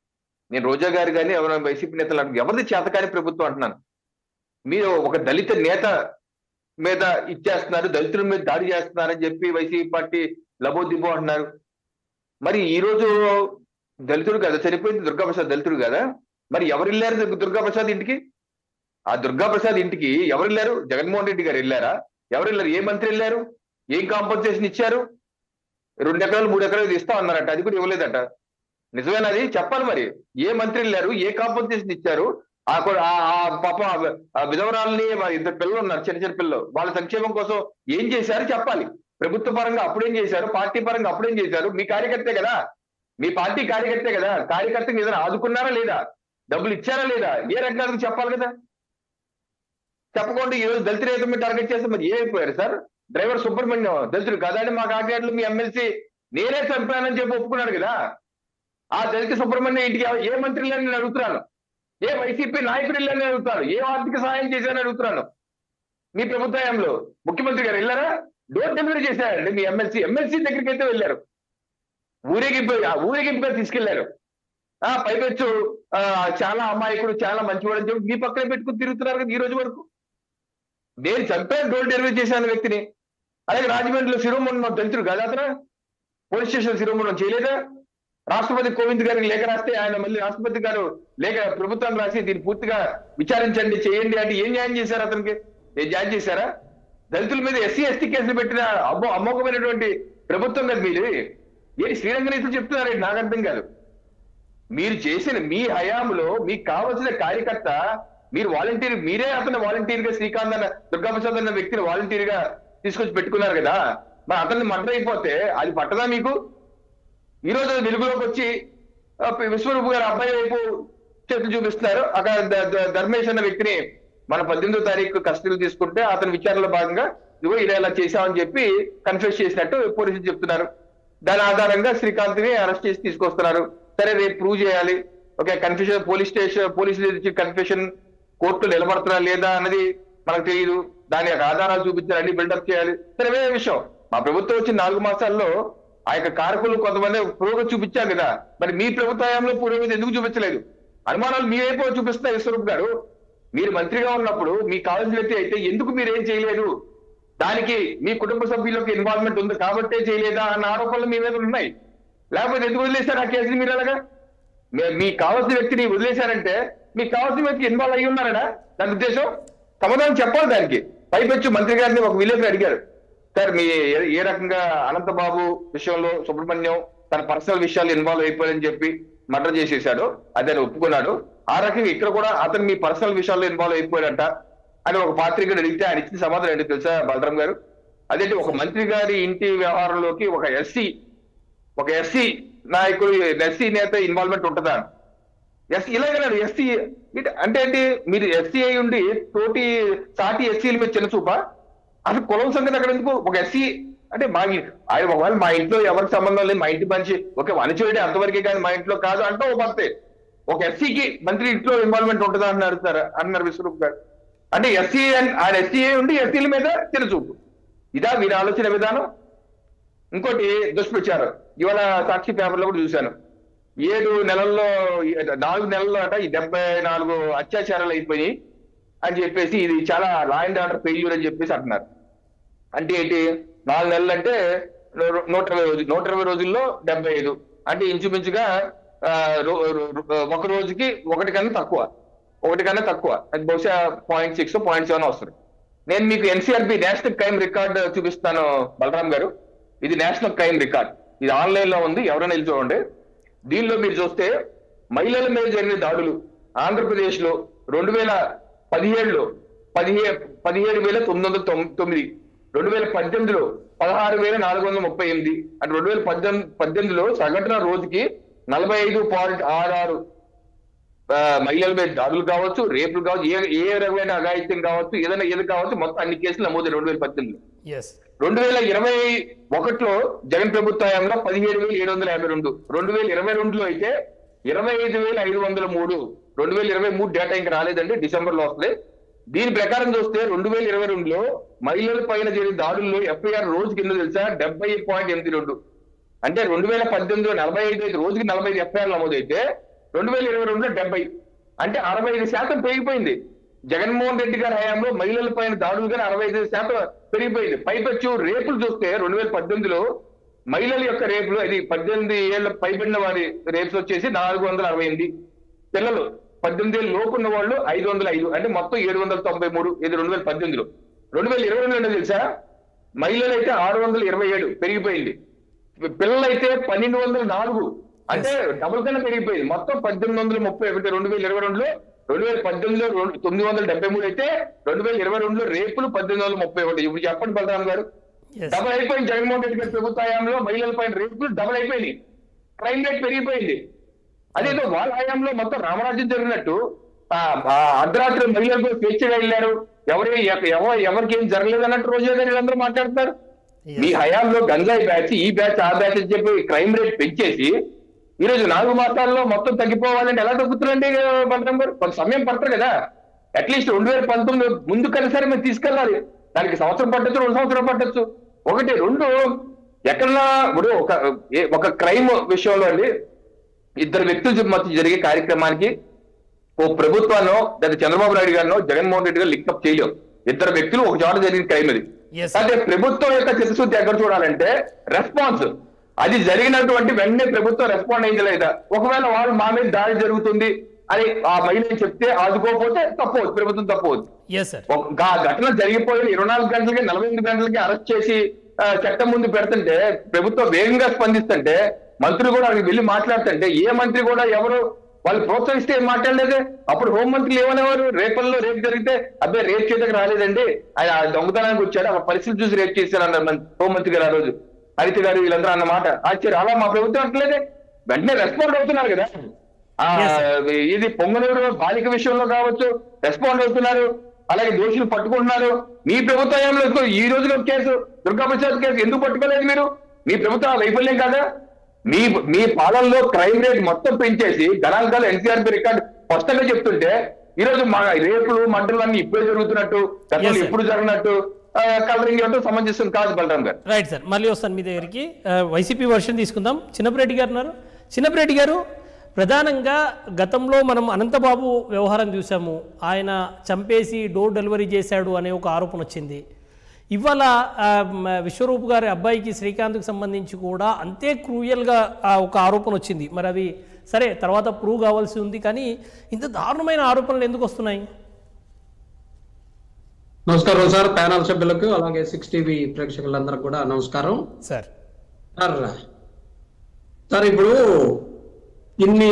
నేను రోజా గారు కానీ ఎవరైనా వైసీపీ నేతలు అంటున్నారు, ఎవరిది చేతకాని ప్రభుత్వం అంటున్నాను. మీరు ఒక దళిత నేత మీద ఇచ్చేస్తున్నారు, దళితుల మీద దాడి చేస్తున్నారని చెప్పి వైసీపీ పార్టీ లబోదిబో అంటున్నారు. మరి ఈ రోజు దళితుడు కదా చనిపోయింది, దుర్గాప్రసాద్ దళితుడు కదా, మరి ఎవరు వెళ్ళారు దుర్గాప్రసాద్ ఇంటికి? ఆ దుర్గాప్రసాద్ ఇంటికి ఎవరు వెళ్ళారు? జగన్మోహన్ రెడ్డి గారు వెళ్ళారా? ఎవరు వెళ్ళారు? ఏ మంత్రి వెళ్ళారు? ఏం కాంపన్సేషన్ ఇచ్చారు? రెండు ఎకరాలు మూడు ఎకరాలు ఇస్తా అన్నారట, అది కూడా ఇవ్వలేదట. నిజమేనది? చెప్పాలి మరి. ఏ మంత్రి వెళ్ళారు? ఏ కాంపన్సేషన్ ఇచ్చారు? ఆ పాప ఆ విధవరాలని ఇద్దరు పిల్లలు ఉన్నారు, చిన్న చిన్న పిల్లలు, వాళ్ళ సంక్షేమం కోసం ఏం చేశారు చెప్పాలి. ప్రభుత్వ పరంగా అప్పుడేం చేశారు, పార్టీ పరంగా అప్పుడేం చేశారు? మీ కార్యకర్తే కదా, మీ పార్టీ కార్యకర్తే కదా, కార్యకర్తకి ఏదైనా ఆదుకున్నారా లేదా, డబ్బులు ఇచ్చారా లేదా, ఏ రకాలకు చెప్పాలి కదా. చెప్పకుండా ఈ రోజు దళిత రైతు మీద టార్గెట్ చేస్తే మరి ఏమైపోయారు సార్? డ్రైవర్ సుబ్రహ్మణ్యం దళితుడు కదా అని మా కాకినాడలో మీ ఎమ్మెల్సీ నేనే చంపానని చెప్పి ఒప్పుకున్నాడు కదా. ఆ దళిత సుబ్రహ్మణ్యం ఇంటికి ఏ మంత్రి వెళ్ళని నేను అడుగుతున్నాను, ఏ వైసీపీ నాయకుడు వెళ్ళని అడుగుతాను, ఏ ఆర్థిక సహాయం చేశారని అడుగుతున్నాను. మీ ప్రభుత్వంలో ముఖ్యమంత్రి గారు వెళ్ళారా? డోర్ డెలివరీ చేశారండి మీ ఎమ్మెల్సీ. ఎమ్మెల్సీ దగ్గరికి అయితే వెళ్ళారు, ఊరేగింపు ఊరేగింపుగా తీసుకెళ్లారు. ఆ పైపెచ్చు చాలా అమాయకుడు, చాలా మంచివాడు అని చెప్పి మీ పక్కనే పెట్టుకుని తిరుగుతున్నారు కదా ఈ రోజు వరకు. నేను చంపాను డోర్ డెలివరీ చేశాను వ్యక్తిని. అలాగే రాజమండ్రిలో శిరోమణి దళితుడు కదా అతను, పోలీస్ స్టేషన్ శిరోమణం చేయలేదా? రాష్ట్రపతి కోవింద్ గారికి లేఖ రాస్తే ఆయన మళ్ళీ రాష్ట్రపతి గారు లేఖ ప్రభుత్వానికి రాసి దీన్ని పూర్తిగా విచారించండి చేయండి అంటే ఏం న్యాయం చేశారు అతనికి? ఏం న్యాయం చేశారా? దళితుల మీద ఎస్సీ ఎస్టీ కేసులు పెట్టిన అమ్మో అమ్మోకమైనటువంటి ప్రభుత్వం కదా మీరు. ఏంటి శ్రీరంగ నీతులు చెప్తున్నారండి? నాకు అర్థం కాదు. మీరు చేసిన మీ హయాంలో మీకు కావాల్సిన కార్యకర్త, మీరు వాలంటీర్, మీరే అతను వాలంటీర్ గా శ్రీకాంత్ అన్న దుర్గాప్రసాద్ అన్న వ్యక్తిని వాలంటీర్ గా తీసుకొచ్చి పెట్టుకున్నారు కదా. మరి అతన్ని మర్డర్ అయిపోతే అది పట్టదా మీకు? ఈ రోజు వెలుగులోకి వచ్చి విశ్వరూప్ గారు అబ్బాయి వైపు చేతులు చూపిస్తున్నారు. అక్కడ ధర్మేష్ అన్న వ్యక్తిని మన పద్దెనిమిదో తారీఖు కస్టడీలు తీసుకుంటే అతని విచారణలో భాగంగా ఇదిగో ఇలా ఇలా చేశామని చెప్పి కన్ఫెస్ చేసినట్టు పోలీసులు చెప్తున్నారు. దాని ఆధారంగా శ్రీకాంత్ ని అరెస్ట్ చేసి తీసుకొస్తున్నారు. సరే రేపు ప్రూవ్ చేయాలి. ఓకే, కన్ఫెషన్ పోలీస్ స్టేషన్ పోలీసులు ఇచ్చి కన్ఫెషన్ కోర్టులో నిలబడుతున్నా లేదా అన్నది మనకు తెలియదు. దాని యొక్క ఆధారాలు చూపించాలి, అన్ని బిల్డప్ చేయాలి. సరే వేరే విషయం, మా ప్రభుత్వం వచ్చి నాలుగు మాసాల్లో ఆ యొక్క కారకులు కొంతమంది పురోగతి చూపించారు కదా, మరి మీ ప్రభుత్వంలో పురోగతి ఎందుకు చూపించలేదు? అనుమానాలు మీ వైపు చూపిస్తున్నారు విశ్వరూప్ గారు. మీరు మంత్రిగా ఉన్నప్పుడు మీకు కావాల్సిన వ్యక్తి అయితే ఎందుకు మీరు ఏం చేయలేదు? దానికి మీ కుటుంబ సభ్యులకు ఇన్వాల్వ్మెంట్ ఉంది కాబట్టే చేయలేదా అన్న ఆరోపణలు మీ మీద ఉన్నాయి. లేకపోతే ఎందుకు వదిలేశారు ఆ కేసుని? మీరు అలాగా మీకు కావాల్సిన వ్యక్తిని వదిలేశారంటే మీకు కావాల్సిన వ్యక్తి ఇన్వాల్వ్ అయ్యి ఉన్నారనా దాని ఉద్దేశం? సమాధానం చెప్పాలి దానికి. పైపెచ్చు మంత్రి గారిని ఒక విలేకరు అడిగారు, సార్ మీ ఏ రకంగా అనంతబాబు విషయంలో సుబ్రహ్మణ్యం తన పర్సనల్ విషయాలు ఇన్వాల్వ్ అయిపోయారని చెప్పి మర్డర్ చేసేసాడు, అది అని ఒప్పుకున్నాడు. ఆ రకంగా ఇక్కడ కూడా అతను మీ పర్సనల్ విషయాల్లో ఇన్వాల్వ్ అయిపోయాడంట అని ఒక పాత్రికను అడిగితే ఆయన ఇచ్చిన సమాధానం ఏంటి తెలుసా బలరాం గారు? అదేంటి, ఒక మంత్రి గారి ఇంటి వ్యవహారంలోకి ఒక ఎస్సీ ఒక ఎస్సీ నాయకుడు ఎస్సీ నేత ఇన్వాల్వ్మెంట్ ఉంటుందా? ఎస్సీ ఇలాగన్నాడు. ఎస్సీ అంటే ఏంటి? మీరు ఎస్సీ అయి ఉండి తోటి సాటి ఎస్సీల మీద చిన్న చూపా? అసలు కులం సంగతి అక్కడ ఎందుకు? ఒక ఎస్సీ అంటే మా ఆయన ఒకవేళ మా ఇంట్లో ఎవరికి సంబంధం లేదు, మా ఇంటి మనిషి ఒక వనిచేయడం అంతవరకే కానీ మా ఇంట్లో కాదు అంటే ఓ భర్తే. ఒక ఎస్సీకి మంత్రి ఇంట్లో ఇన్వాల్వ్మెంట్ ఉంటుందా అన్నారు సార్ అన్నారు విశ్వరూప్ గారు. అంటే ఎస్సీ ఆయన ఎస్సీ ఉండి ఎస్సీల మీద చిన్నచూపు, ఇదా మీరు ఆలోచన విధానం? ఇంకోటి దుష్ప్రచారం. ఇవాళ సాక్షి పేపర్లో కూడా చూశాను, ఏడు నెలల్లో నాలుగు నెలల్లో అట ఈ డెబ్బై నాలుగు అత్యాచారాలు అయిపోయి అని చెప్పేసి ఇది చాలా లా అండ్ ఆర్డర్ ఫెయిల్యూర్ అని చెప్పేసి అంటున్నారు. అంటే ఏంటి? నాలుగు నెలలు అంటే నూట ఇరవై రోజులు నూట ఇరవై రోజుల్లో డెబ్బై ఐదు అంటే ఇంచుమించుగా ఒక రోజుకి ఒకటి కన్నా తక్కువ ఒకటి కన్నా తక్కువ అది బహుశా పాయింట్ సిక్స్ పాయింట్ సెవెన్ వస్తుంది. నేను మీకు ఎన్సీఆర్బి నేషనల్ క్రైమ్ రికార్డ్ చూపిస్తాను బలరాం గారు. ఇది నేషనల్ క్రైమ్ రికార్డ్, ఇది ఆన్లైన్ లో ఉంది, ఎవరైనా వెళ్ళి చూడండి. దీనిలో మీరు చూస్తే మహిళల మీద జరిగిన దాడులు ఆంధ్రప్రదేశ్ లో రెండు వేల పదిహేడులో పదిహే పదిహేడు వేల తొమ్మిది వందల తొమ్మిది రెండు వేల పద్దెనిమిదిలో పదహారు వేల నాలుగు వందల ముప్పై ఎనిమిది అంటే రెండు వేల పద్దెనిమిది పద్దెనిమిదిలో సగటున రోజుకి నలభై ఐదు పాయింట్ ఆరు ఆరు మహిళల మీద దాడులు కావచ్చు, రేపులు కావచ్చు, ఏ ఏ రకమైన అఘాయిత్యం కావచ్చు, ఏదైనా ఏది కావచ్చు, మొత్తం అన్ని కేసులు నమోదు రెండు వేల పద్దెనిమిదిలో. రెండు వేల ఇరవై ఒకటిలో జగన్ ప్రభుత్వంలో పదిహేడు వేల ఏడు వందల యాభై రెండు రెండు వేల ఇరవై రెండులో అయితే ఇరవై ఐదు వేల ఐదు వందల మూడు రెండు వేల ఇరవై మూడు డేటా ఇంకా రాలేదండి, డిసెంబర్ లో వస్తుంది. దీని ప్రకారం చూస్తే రెండు వేల ఇరవై రెండులో మహిళల పైన జరిగిన దాడుల్లో ఎఫ్ఐఆర్ రోజు కింద తెలుసా డెబ్బై పాయింట్ ఎనిమిది రెండు అంటే రెండు వేల పద్దెనిమిదిలో నలభై ఐదు రోజుకి నలభై ఐదు ఎఫ్ఐఆర్ నమోదైతే రెండు వేల ఇరవై రెండులో డెబ్బై, అంటే అరవై ఐదు శాతం పెరిగిపోయింది. జగన్మోహన్ రెడ్డి గారి హయాంలో మహిళల పైన దాడులు కానీ అరవై ఐదు శాతం పెరిగిపోయింది. పైపెచ్చు రేపులు చూస్తే రెండు వేల పద్దెనిమిదిలో మహిళల యొక్క రేపులు, అది పద్దెనిమిది ఏళ్ళ పైబడిన వారి రేప్స్ వచ్చేసి నాలుగు వందల అరవై ఎనిమిది, పిల్లలు పద్దెనిమిది ఏళ్ళు లోపు ఉన్న వాళ్ళు ఐదు వందల ఐదు, అంటే మొత్తం ఏడు వందల తొంభై మూడు. ఇది రెండు వేల పద్దెనిమిదిలో. రెండు వేల ఇరవై రెండులో తెలుసా, మహిళలు అయితే ఆరు వందల ఇరవై ఏడు పెరిగిపోయింది, పిల్లలైతే పన్నెండు వందల నాలుగు, అంటే డబుల్ కన్నా పెరిగిపోయింది. మొత్తం పద్దెనిమిది వందల ముప్పై ఒకటి రెండు వేల ఇరవై రెండులో. రెండు వేల పద్దెనిమిదిలో తొమ్మిది వందల డెబ్బై మూడు అయితే రెండు వేల ఇరవై రెండులో రేపులు పద్దెనిమిది వందల ముప్పై ఒకటి. ఇప్పుడు చెప్పండి బలరాం గారు, డబుల్ అయిపోయింది. జగన్మోహన్ రెడ్డి గారి ప్రభుత్వ హయాంలో మహిళల పైన రేపులు డబుల్ అయిపోయింది, క్రైమ్ రేట్ పెరిగిపోయింది. అదేదో వాళ్ళ హయాంలో మొత్తం రామరాజ్యం జరిగినట్టు అర్ధరాత్రి మహిళలకు స్వేచ్ఛగా వెళ్ళారు, ఎవరి ఎవరికి ఏం జరగలేదు అన్నట్టు రోజా గారు వీళ్ళందరూ మాట్లాడుతున్నారు. మీ హయాంలో గంజాయి బ్యాచ్, ఈ బ్యాచ్, ఆ బ్యాచ్ అని చెప్పి క్రైమ్ రేట్ పెంచేసి ఈ రోజు నాలుగు మాసాల్లో మొత్తం తగ్గిపోవాలంటే ఎలా తగ్గుతుందండి బలరాం గారు? కొంత సమయం పడతారు కదా, అట్లీస్ట్ రెండు వేల పంతొమ్మిది ముందు కలిసారి మేము తీసుకెళ్ళాలి. దానికి సంవత్సరం పట్టచ్చు, రెండు సంవత్సరం పట్టచ్చు. ఒకటి రెండు ఎక్కడన్నా ఇప్పుడు ఒక ఒక క్రైమ్ విషయంలో అండి ఇద్దరు వ్యక్తుల మధ్య జరిగే కార్యక్రమానికి ఓ ప్రభుత్వాన్నో లేదా చంద్రబాబు నాయుడు గారినో జగన్మోహన్ రెడ్డి గారు లింకప్ చేయలేవు. ఇద్దరు వ్యక్తులు ఒక చోట జరిగిన క్రైమ్ అది. అదే ప్రభుత్వం యొక్క చిత్తశుద్ధి ఎక్కడ చూడాలంటే రెస్పాన్స్. అది జరిగినటువంటి వెంటనే ప్రభుత్వం రెస్పాండ్ అయింది లేదా, ఒకవేళ వాళ్ళు మా మీద దాడి జరుగుతుంది అని ఆ మహిళని చెప్తే ఆదుకోకపోతే తప్పవచ్చు, ప్రభుత్వం తప్పవచ్చు. ఘటన జరిగిపోయిన ఇరవై నాలుగు గంటలకి నలభై ఎనిమిది గంటలకి అరెస్ట్ చేసి చట్టం ముందు పెడుతుంటే ప్రభుత్వం వేగంగా స్పందిస్తుంటే మంత్రులు కూడా అక్కడికి వెళ్ళి మాట్లాడుతుంటే ఏ మంత్రి కూడా ఎవరు వాళ్ళు ప్రోత్సహిస్తే ఏం మాట్లాడలేదే. అప్పుడు హోంమంత్రులు ఏమనేవారు, రేపల్లో రేపు జరిగితే అబ్బాయి రేపు చేయడానికి రాలేదండి, ఆయన దొంగతనానికి వచ్చాడు, ఆ పరిస్థితి చూసి రేపు చేశారు అన్నారు హోంమంత్రి గారు ఆ రోజు, హరిత గారు వీళ్ళందరూ అన్నమాట. ఆశ్చర్యం, అలా మా ప్రభుత్వం అంటలేదే, వెంటనే రెస్పాండ్ అవుతున్నారు కదా. ఆ ఇది పొంగనూరు బాలిక విషయంలో కావచ్చు రెస్పాండ్ అవుతున్నారు, అలాగే దోషులు పట్టుకుంటున్నారు. మీ ప్రభుత్వంలో ఈ రోజులో కేసు దుర్గా ప్రసాద్ కేసు ఎందుకు పట్టుకోలేదు మీరు? మీ ప్రభుత్వం వైఫల్యం కాదా? మీ మీ పాలనలో క్రైమ్ రేట్ మొత్తం పెంచేసి గణాంకాలు ఎన్సీఆర్బీ రికార్డు స్పష్టంగా చెప్తుంటే ఈ రోజు మా రేపులు మంటలు అన్ని ఇప్పుడే జరుగుతున్నట్టు, గతంలో ఎప్పుడు జరిగినట్టు కలరింగ్ ఇవ్వడం సమంజసం కాదు బలరాం గారు.
రైట్ సార్, మళ్ళీ వస్తాను మీ దగ్గరికి. వైసీపీ వర్షన్ తీసుకుందాం. చిన్నపిరెడ్డి గారు ఉన్నారు. చిన్నపిరెడ్డి గారు, ప్రధానంగా గతంలో మనం అనంతబాబు వ్యవహారం చూసాము, ఆయన చంపేసి డోర్ డెలివరీ చేశాడు అనే ఒక ఆరోపణ వచ్చింది. ఇవాళ విశ్వరూప్ గారి అబ్బాయికి శ్రీకాంత్కి సంబంధించి కూడా అంతే క్రూయల్గా ఒక ఆరోపణ వచ్చింది. మరి అవి సరే తర్వాత ప్రూవ్ కావాల్సి ఉంది, కానీ ఇంత దారుణమైన ఆరోపణలు ఎందుకు వస్తున్నాయి?
నమస్కారం సార్, ప్యానల్ సభ్యులకు అలాగే సిక్స్ టీవీ ప్రేక్షకులందరూ కూడా నమస్కారం
సార్.
సార్ సార్ ఇప్పుడు ఇన్ని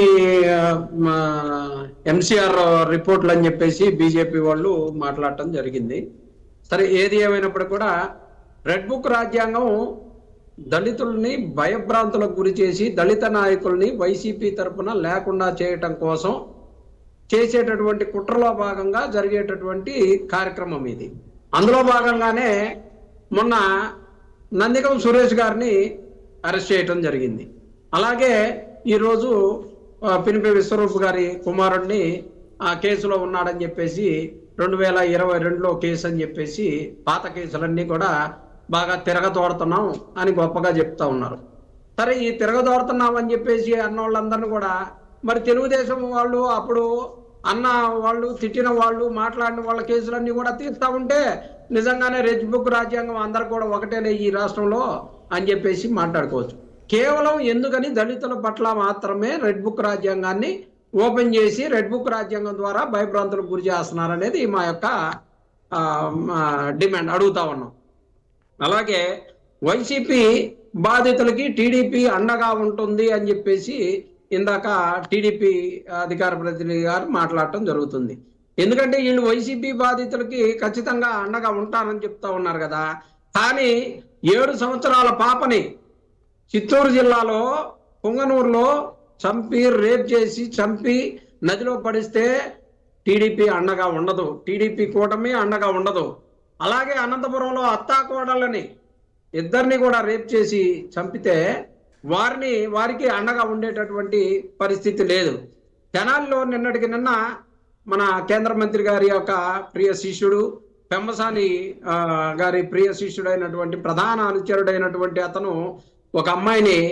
ఎంసీఆర్ రిపోర్ట్లు అని చెప్పేసి బీజేపీ వాళ్ళు మాట్లాడటం జరిగింది. సరే, ఏది ఏమైనప్పుడు కూడా రెడ్ బుక్ రాజ్యాంగం దళితుల్ని భయభ్రాంతులకు గురి చేసి దళిత నాయకుల్ని వైసీపీ తరఫున లేకుండా చేయటం కోసం చేసేటటువంటి కుట్రలో భాగంగా జరిగేటటువంటి కార్యక్రమం ఇది. అందులో భాగంగానే మొన్న నందిగం సురేష్ గారిని అరెస్ట్ చేయటం జరిగింది. అలాగే ఈరోజు పినిపే విశ్వరూప్ గారి కుమారుడిని ఆ కేసులో ఉన్నాడని చెప్పేసి రెండు వేల ఇరవై రెండులో కేసు అని చెప్పేసి పాత కేసులన్నీ కూడా బాగా తిరగతోడుతున్నాం అని గొప్పగా చెప్తా ఉన్నారు. సరే, ఈ తిరగతోడుతున్నాం అని చెప్పేసి అన్న వాళ్ళందరినీ కూడా మరి తెలుగుదేశం వాళ్ళు అప్పుడు అన్న వాళ్ళు తిట్టిన వాళ్ళు మాట్లాడిన వాళ్ళ కేసులన్నీ కూడా తీస్తా ఉంటే నిజంగానే రెడ్ బుక్ రాజ్యాంగం అందరు కూడా ఒకటేనే ఈ రాష్ట్రంలో అని చెప్పేసి మాట్లాడుకోవచ్చు. కేవలం ఎందుకని దళితుల పట్ల మాత్రమే రెడ్ బుక్ రాజ్యాంగాన్ని ఓపెన్ చేసి రెడ్ బుక్ రాజ్యాంగం ద్వారా భయభ్రాంతులకు గురి చేస్తున్నారు అనేది మా యొక్క డిమాండ్, అడుగుతా ఉన్నాం. అలాగే వైసీపీ బాధితులకి టీడీపీ అండగా ఉంటుంది అని చెప్పేసి ఇందాక టీడీపీ అధికార ప్రతినిధి గారు మాట్లాడటం జరుగుతుంది. ఎందుకంటే వీళ్ళు వైసీపీ బాధితులకి ఖచ్చితంగా అండగా ఉంటారని చెప్తా ఉన్నారు కదా. కానీ ఏడు సంవత్సరాల పాపని చిత్తూరు జిల్లాలో పొంగనూరులో చంపి రేప్ చేసి చంపి నదిలో పడిస్తే టీడీపీ అండగా ఉండదు, టీడీపీ కూటమి అండగా ఉండదు. అలాగే అనంతపురంలో అత్తాకోడళ్ళని ఇద్దరిని కూడా రేప్ చేసి చంపితే వారిని వారికి అండగా ఉండేటటువంటి పరిస్థితి లేదు. తెనాలిలో నిన్నటికి నిన్న మన కేంద్ర మంత్రి గారి యొక్క ప్రియ శిష్యుడు పెమ్మసాని గారి ప్రియ శిష్యుడైనటువంటి ప్రధాన అనుచరుడైనటువంటి అతను ఒక అమ్మాయిని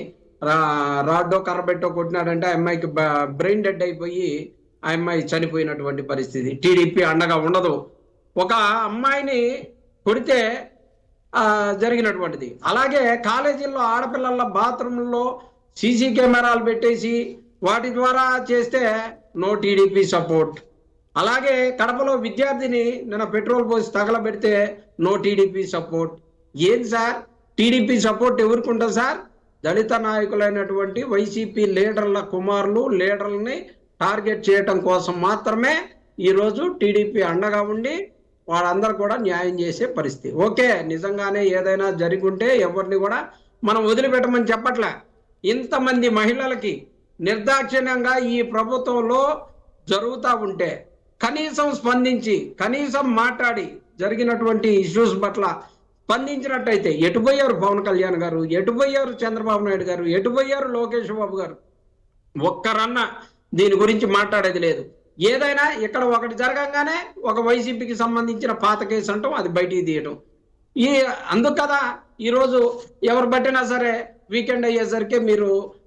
రాడ్డో కర్రబెట్టో కొట్టినాడంటే ఆ అమ్మాయికి బ్రెయిన్ డెడ్ అయిపోయి ఆ అమ్మాయి చనిపోయినటువంటి పరిస్థితి. టీడీపీ అండగా ఉండదు. ఒక అమ్మాయిని కొడితే జరిగినటువంటిది. అలాగే కాలేజీల్లో ఆడపిల్లల బాత్రూంలో సీసీ కెమెరాలు పెట్టేసి వాటి ద్వారా చేస్తే నో టీడీపీ సపోర్ట్. అలాగే కడపలో విద్యార్థిని నిన్న పెట్రోల్ పోసి తగలబెడితే నో టీడీపీ సపోర్ట్. ఏంది సార్ టీడీపీ సపోర్ట్ ఎవరికి ఉంటుంది సార్? దళిత నాయకులైనటువంటి వైసీపీ లీడర్ల కుమారులు లీడర్లని టార్గెట్ చేయటం కోసం మాత్రమే ఈరోజు టీడీపీ అండగా ఉండి వాళ్ళందరూ కూడా న్యాయం చేసే పరిస్థితి. ఓకే, నిజంగానే ఏదైనా జరిగి ఉంటే ఎవరిని కూడా మనం వదిలిపెట్టమని చెప్పట్లే. ఇంతమంది మహిళలకి నిర్దాక్షిణ్యంగా ఈ ప్రభుత్వంలో జరుగుతూ ఉంటే కనీసం స్పందించి కనీసం మాట్లాడి జరిగినటువంటి ఇష్యూస్ పట్ల స్పందించినట్టయితే ఎటుపోయారు పవన్ కళ్యాణ్ గారు, ఎటుపోయారు చంద్రబాబు నాయుడు గారు, ఎటుపోయారు లోకేష్ బాబు గారు? ఒక్కరన్న దీని గురించి మాట్లాడేది లేదు. ఏదైనా ఇక్కడ ఒకటి జరగంగానే ఒక వైసీపీకి సంబంధించిన పాత కేసు అంటాం, అది బయటికి తీయటం. ఈ అందుకు కదా ఈరోజు ఎవరు బట్టినా సరే వీకెండ్ అయ్యేసరికి మీరు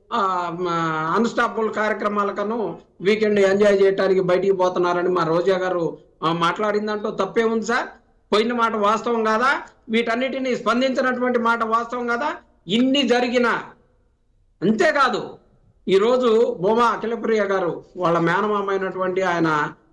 అన్స్టాపుల్ కార్యక్రమాలకను వీకెండ్ ఎంజాయ్ చేయడానికి బయటికి పోతున్నారని మా రోజా గారు మాట్లాడిందంటూ తప్పే ఉంది సార్. పోయిన మాట వాస్తవం కాదా? వీటన్నిటిని స్పందించినటువంటి మాట వాస్తవం కదా? ఇన్ని జరిగిన అంతేకాదు ఈరోజు బొమా అఖిలప్రియ గారు వాళ్ళ మేనమామ అయినటువంటి ఆయన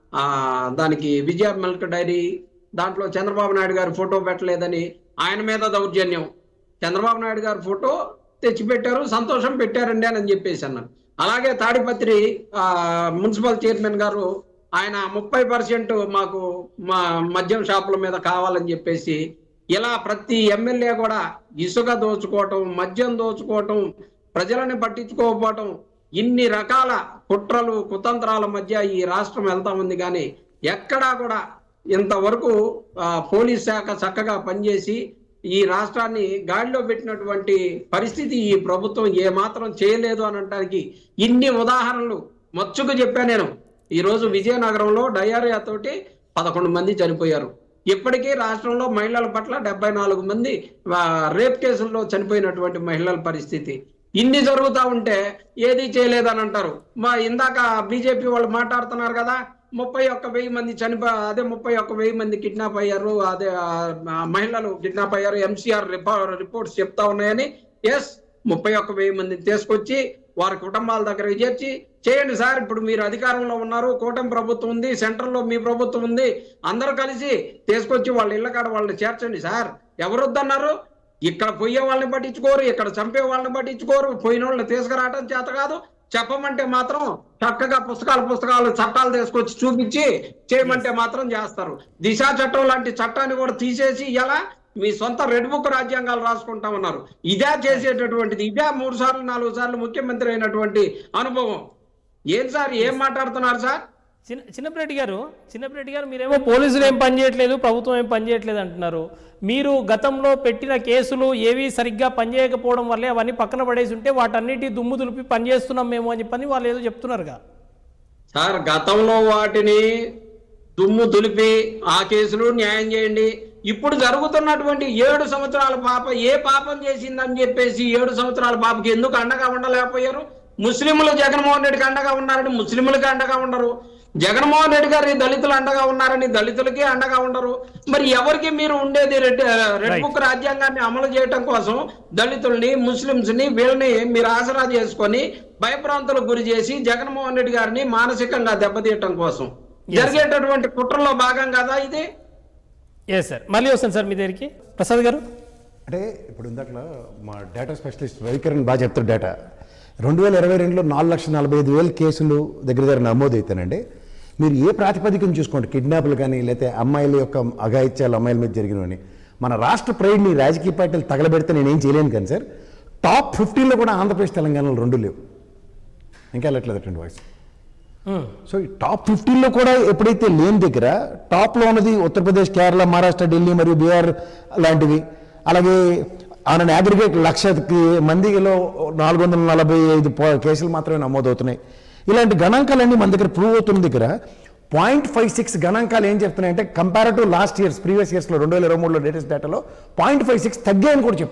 దానికి విజయ మిల్క్ డైరీ దాంట్లో చంద్రబాబు నాయుడు గారి ఫోటో పెట్టలేదని ఆయన మీద దౌర్జన్యం. చంద్రబాబు నాయుడు గారి ఫోటో తెచ్చిపెట్టారు, సంతోషం పెట్టారండి అని చెప్పేసి అన్నారు. అలాగే తాడిపత్రి మున్సిపల్ చైర్మన్ గారు ఆయన ముప్పై పర్సెంట్ మాకు మా మద్యం షాపుల మీద కావాలని చెప్పేసి ఇలా ప్రతి ఎమ్మెల్యే కూడా ఇసుక దోచుకోవటం, మద్యం దోచుకోవటం, ప్రజలని పట్టించుకోకపోవటం, ఇన్ని రకాల కుట్రలు కుతంత్రాల మధ్య ఈ రాష్ట్రం వెళ్తా ఉంది. కానీ ఎక్కడా కూడా ఇంతవరకు పోలీస్ శాఖ చక్కగా పనిచేసి ఈ రాష్ట్రాన్ని గాడిలో పెట్టినటువంటి పరిస్థితి ఈ ప్రభుత్వం ఏమాత్రం చేయలేదు అని అనడానికి ఇన్ని ఉదాహరణలు మచ్చుకు చెప్పా నేను. ఈరోజు విజయనగరంలో డయేరియా తోటి పదకొండు మంది చనిపోయారు. ఇప్పటికీ రాష్ట్రంలో మహిళల పట్ల డెబ్బై నాలుగు మంది రేప్ కేసుల్లో చనిపోయినటువంటి మహిళల పరిస్థితి. ఇన్ని జరుగుతూ ఉంటే ఏది చేయలేదని అంటారు. మా ఇందాక బీజేపీ వాళ్ళు మాట్లాడుతున్నారు కదా, ముప్పై ఒక్క వెయ్యి మంది చనిపో అదే ముప్పై ఒక్క వెయ్యి మంది కిడ్నాప్ అయ్యారు, అదే మహిళలు కిడ్నాప్ అయ్యారు, ఎంసీఆర్ రిపోర్ట్స్ చెప్తా ఉన్నాయని. ఎస్, ముప్పై ఒక్క వెయ్యి మందిని తీసుకొచ్చి వారి కుటుంబాల దగ్గర చేర్చి చేయండి సార్. ఇప్పుడు మీరు అధికారంలో ఉన్నారు, కూటమి ప్రభుత్వం ఉంది, సెంట్రల్లో మీ ప్రభుత్వం ఉంది, అందరూ కలిసి తీసుకొచ్చి వాళ్ళ ఇళ్ళ కాడ వాళ్ళని చేర్చండి సార్. ఎవరు వద్దన్నారు? ఇక్కడ పోయే వాళ్ళని పట్టించుకోరు, ఇక్కడ చంపే వాళ్ళని పట్టించుకోరు, పోయిన వాళ్ళని తీసుకురావడం చేత కాదు. చెప్పమంటే మాత్రం చక్కగా పుస్తకాలు పుస్తకాలు చట్టాలు తీసుకొచ్చి చూపించి చేయమంటే మాత్రం చేస్తారు. దిశా చట్టం లాంటి చట్టాన్ని కూడా తీసేసి ఇలా మీ సొంత రెడ్ బుక్ రాజ్యాంగాలు రాసుకుంటా ఉన్నారు. ఇదే చేసేటటువంటిది, ఇదే మూడు సార్లు నాలుగు సార్లు ముఖ్యమంత్రి అయినటువంటి అనుభవం. ఏం సార్, ఏం మాట్లాడుతున్నారు సార్?
చిన్న చిన్నపిరెడ్డి గారు చిన్నపిరెడ్డి గారు మీరేమో పోలీసులు ఏం పనిచేయట్లేదు, ప్రభుత్వం ఏం పనిచేయట్లేదు అంటున్నారు. మీరు గతంలో పెట్టిన కేసులు ఏవి సరిగ్గా పనిచేయకపోవడం వల్లే అవన్నీ పక్కన పడేసి ఉంటే వాటన్నిటి దుమ్ము దులిపి పనిచేస్తున్నాం మేము అని చెప్పని వాళ్ళు ఏదో చెప్తున్నారుగా
సార్. గతంలో వాటిని దుమ్ము దులిపి ఆ కేసులు న్యాయం చేయండి. ఇప్పుడు జరుగుతున్నటువంటి ఏడు సంవత్సరాల పాప ఏ పాపం చేసిందని చెప్పేసి ఏడు సంవత్సరాల పాపకి ఎందుకు అండగా ఉండలేకపోయారు? ముస్లింలు జగన్మోహన్ రెడ్డికి అండగా ఉన్నారని ముస్లింలకి అండగా ఉండరు, జగన్మోహన్ రెడ్డి గారి దళితులు అండగా ఉన్నారని దళితులకి అండగా ఉండరు. మరి ఎవరికి మీరు ఉండేది? రెడ్ రెడ్ బుక్ రాజ్యాంగాన్ని అమలు చేయడం కోసం దళితుల్ని ముస్లింస్ ని వీళ్ళని మీరు ఆసరా చేసుకొని భయప్రాంతులకు గురి చేసి జగన్మోహన్ రెడ్డి గారిని మానసికంగా దెబ్బతీయటం కోసం జరిగేటటువంటి కుట్రలో భాగం కదా ఇది.
ఎస్ సార్, మళ్ళీ వస్తాను సార్ మీ దగ్గరికి. ప్రసాద్ గారు,
అంటే ఇప్పుడు ఇందాకలా మా డేటా స్పెషలిస్ట్ రవికిరణ్ బాగా చెప్తారు. డేటా రెండు వేల ఇరవై రెండులో నాలుగు లక్షల నలభై ఐదు వేల కేసులు దగ్గర దగ్గర నమోదైతేనండి. మీరు ఏ ప్రాతిపదికను చూసుకోండి, కిడ్నాపులు కానీ లేకపోతే అమ్మాయిల యొక్క అఘాయిత్యాలు అమ్మాయిల మీద జరిగినవని, మన రాష్ట్ర ప్రైడ్ని రాజకీయ పార్టీలు తగలబెడితే నేనేం చేయలేను కానీ సార్, టాప్ ఫిఫ్టీన్లో కూడా ఆంధ్రప్రదేశ్ తెలంగాణలో రెండు లేవు. ఇంకా వెళ్ళట్లేదు అటువంటి వాయిస్. సో ఈ టాప్ ఫిఫ్టీన్లో కూడా ఎప్పుడైతే లేని దగ్గర టాప్లో ఉన్నది ఉత్తరప్రదేశ్, కేరళ, మహారాష్ట్ర, ఢిల్లీ మరియు బీహార్ లాంటివి. అలాగే ఆన్ అగ్రిగేట్ లక్షకి మందిలో నాలుగు వందల నలభై ఐదు కేసులు మాత్రమే నమోదవుతున్నాయి. ఇలాంటి గణాంకాలన్నీ మన దగ్గర ప్రూవ్ అవుతున్న దగ్గర పాయింట్ ఫైవ్ సిక్స్ గణాంకాలు ఏం చెప్తున్నాయంటే కంపారిటివ్ లాస్ట్ ఇయర్స్ ప్రీవియస్ ఇయర్స్లో రెండు వేల ఇరవై మూడులో లేటెస్ట్ డేటాలో పాయింట్ ఫైవ్ సిక్స్ తగ్గాయని కూడా చెప్తున్నాయి.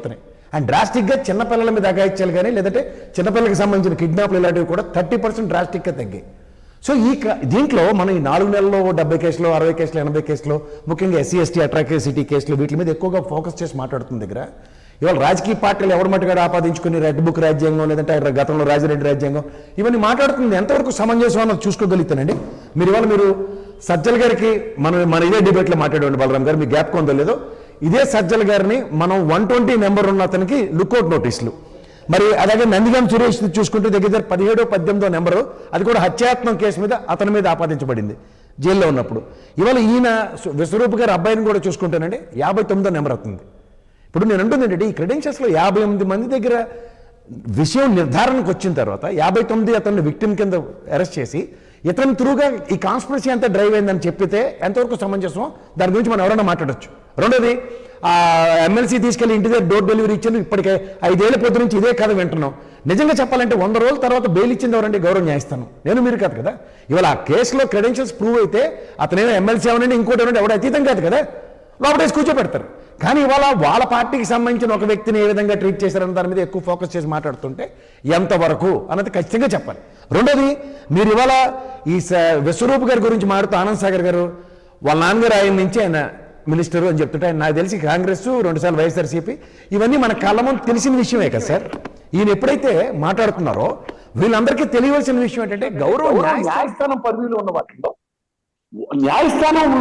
అండ్ డ్రాస్టిక్గా చిన్నపిల్లల మీద అగాయిత్యాలు కానీ లేదంటే చిన్నపిల్లలకి సంబంధించిన కిడ్నాప్లు ఇలాంటివి కూడా థర్టీ పర్సెంట్ డ్రాస్టిక్గా తగ్గాయి. సో ఈ దీంట్లో మనం ఈ నాలుగు నెలల్లో డెబ్బై కేసులు అరవై కేసులు ఎనభై కేసులు ముఖ్యంగా ఎస్సీ ఎస్టీ అట్రాసిటీ కేసులు వీటి మీద ఎక్కువగా ఫోకస్ చేసి మాట్లాడుతున్న దగ్గర ఇవాళ రాజకీయ పార్టీలు ఎవరి మట్టుగా ఆపాదించుకుని రెడ్ బుక్ రాజ్యాంగం లేదంటే గతంలో రాజిరెడ్డి రాజ్యాంగం ఇవన్నీ మాట్లాడుతుంది ఎంతవరకు సమంజసం అన్నది చూసుకోగలుగుతానండి. మీరు ఇవాళ మీరు సజ్జల గారికి మనం మన ఇదే డిబేట్లో మాట్లాడండి బలరాం గారు, మీ గ్యాప్ కొందో లేదో, ఇదే సజ్జల గారిని మనం వన్ ట్వంటీ నెంబర్ ఉన్న అతనికి లుక్అవుట్ నోటీసులు, మరి అలాగే నందిగాం సురేష్ చూసుకుంటే దగ్గర పదిహేడో పద్దెనిమిదో నెంబరు, అది కూడా హత్యాయత్నం కేసు మీద అతని మీద ఆపాదించబడింది జైల్లో ఉన్నప్పుడు. ఇవాళ ఈయన విశ్వరూప్ గారి అబ్బాయిని కూడా చూసుకుంటానండి యాభై తొమ్మిదో నెంబర్ అవుతుంది. ఇప్పుడు నేను అంటుంది ఏంటంటే ఈ క్రెడెన్షియల్స్లో యాభై ఎనిమిది మంది దగ్గర విషయం నిర్ధారణకు వచ్చిన తర్వాత యాభై తొమ్మిది అతన్ని విక్టిమ్ కింద అరెస్ట్ చేసి ఇతని త్రూగా ఈ కాన్స్పిరసీ అంతా డ్రైవ్ అయిందని చెప్పితే ఎంతవరకు సమంజసం, దాని గురించి మనం ఎవరైనా మాట్లాడచ్చు. రెండోది ఆ ఎమ్మెల్సీ తీసుకెళ్లి ఇంటి దగ్గర డోర్ డెలివరీ ఇచ్చింది, ఇప్పటికే ఐదేళ్ల పొద్దు నుంచి ఇదే కథ వింటున్నాం. నిజంగా చెప్పాలంటే వంద రోజుల తర్వాత బెయిల్ ఇచ్చింది ఎవరండి? గౌరవ న్యాయస్థానం, నేను మీరు కాదు కదా. ఇవాళ ఆ కేసులో క్రెడెన్షియల్స్ ప్రూవ్ అయితే అతనేమో ఎమ్మెల్సీ అవనండి ఇంకోటి ఎవరండి ఎవడ అతీతం కాదు కదా, లోపటేసి కూర్చోబెడతారు. కానీ ఇవాళ వాళ్ళ పార్టీకి సంబంధించిన ఒక వ్యక్తిని ఏ విధంగా ట్రీట్ చేశారన్న దాని మీద ఎక్కువ ఫోకస్ చేసి మాట్లాడుతుంటే ఎంతవరకు అన్నది ఖచ్చితంగా చెప్పాలి. రెండోది మీరు ఇవాళ ఈ విశ్వరూప్ గారి గురించి మాట్లాడుతూ ఆనంద్ సాగర్ గారు వాళ్ళ నాన్నగారు ఆయన నుంచి ఆయన మినిస్టరు అని చెప్తుంటే ఆయన నాకు తెలిసి కాంగ్రెస్ రెండుసార్లు వైఎస్ఆర్సీపీ ఇవన్నీ మన కళ్ళ ముందు తెలిసిన విషయమే కదా సార్. ఈయన ఎప్పుడైతే మాట్లాడుతున్నారో వీళ్ళందరికీ తెలియవలసిన విషయం ఏంటంటే గౌరవ
న్యాయస్థానం పరిధిలో ఉన్న వాటిలో న్యాయస్థానం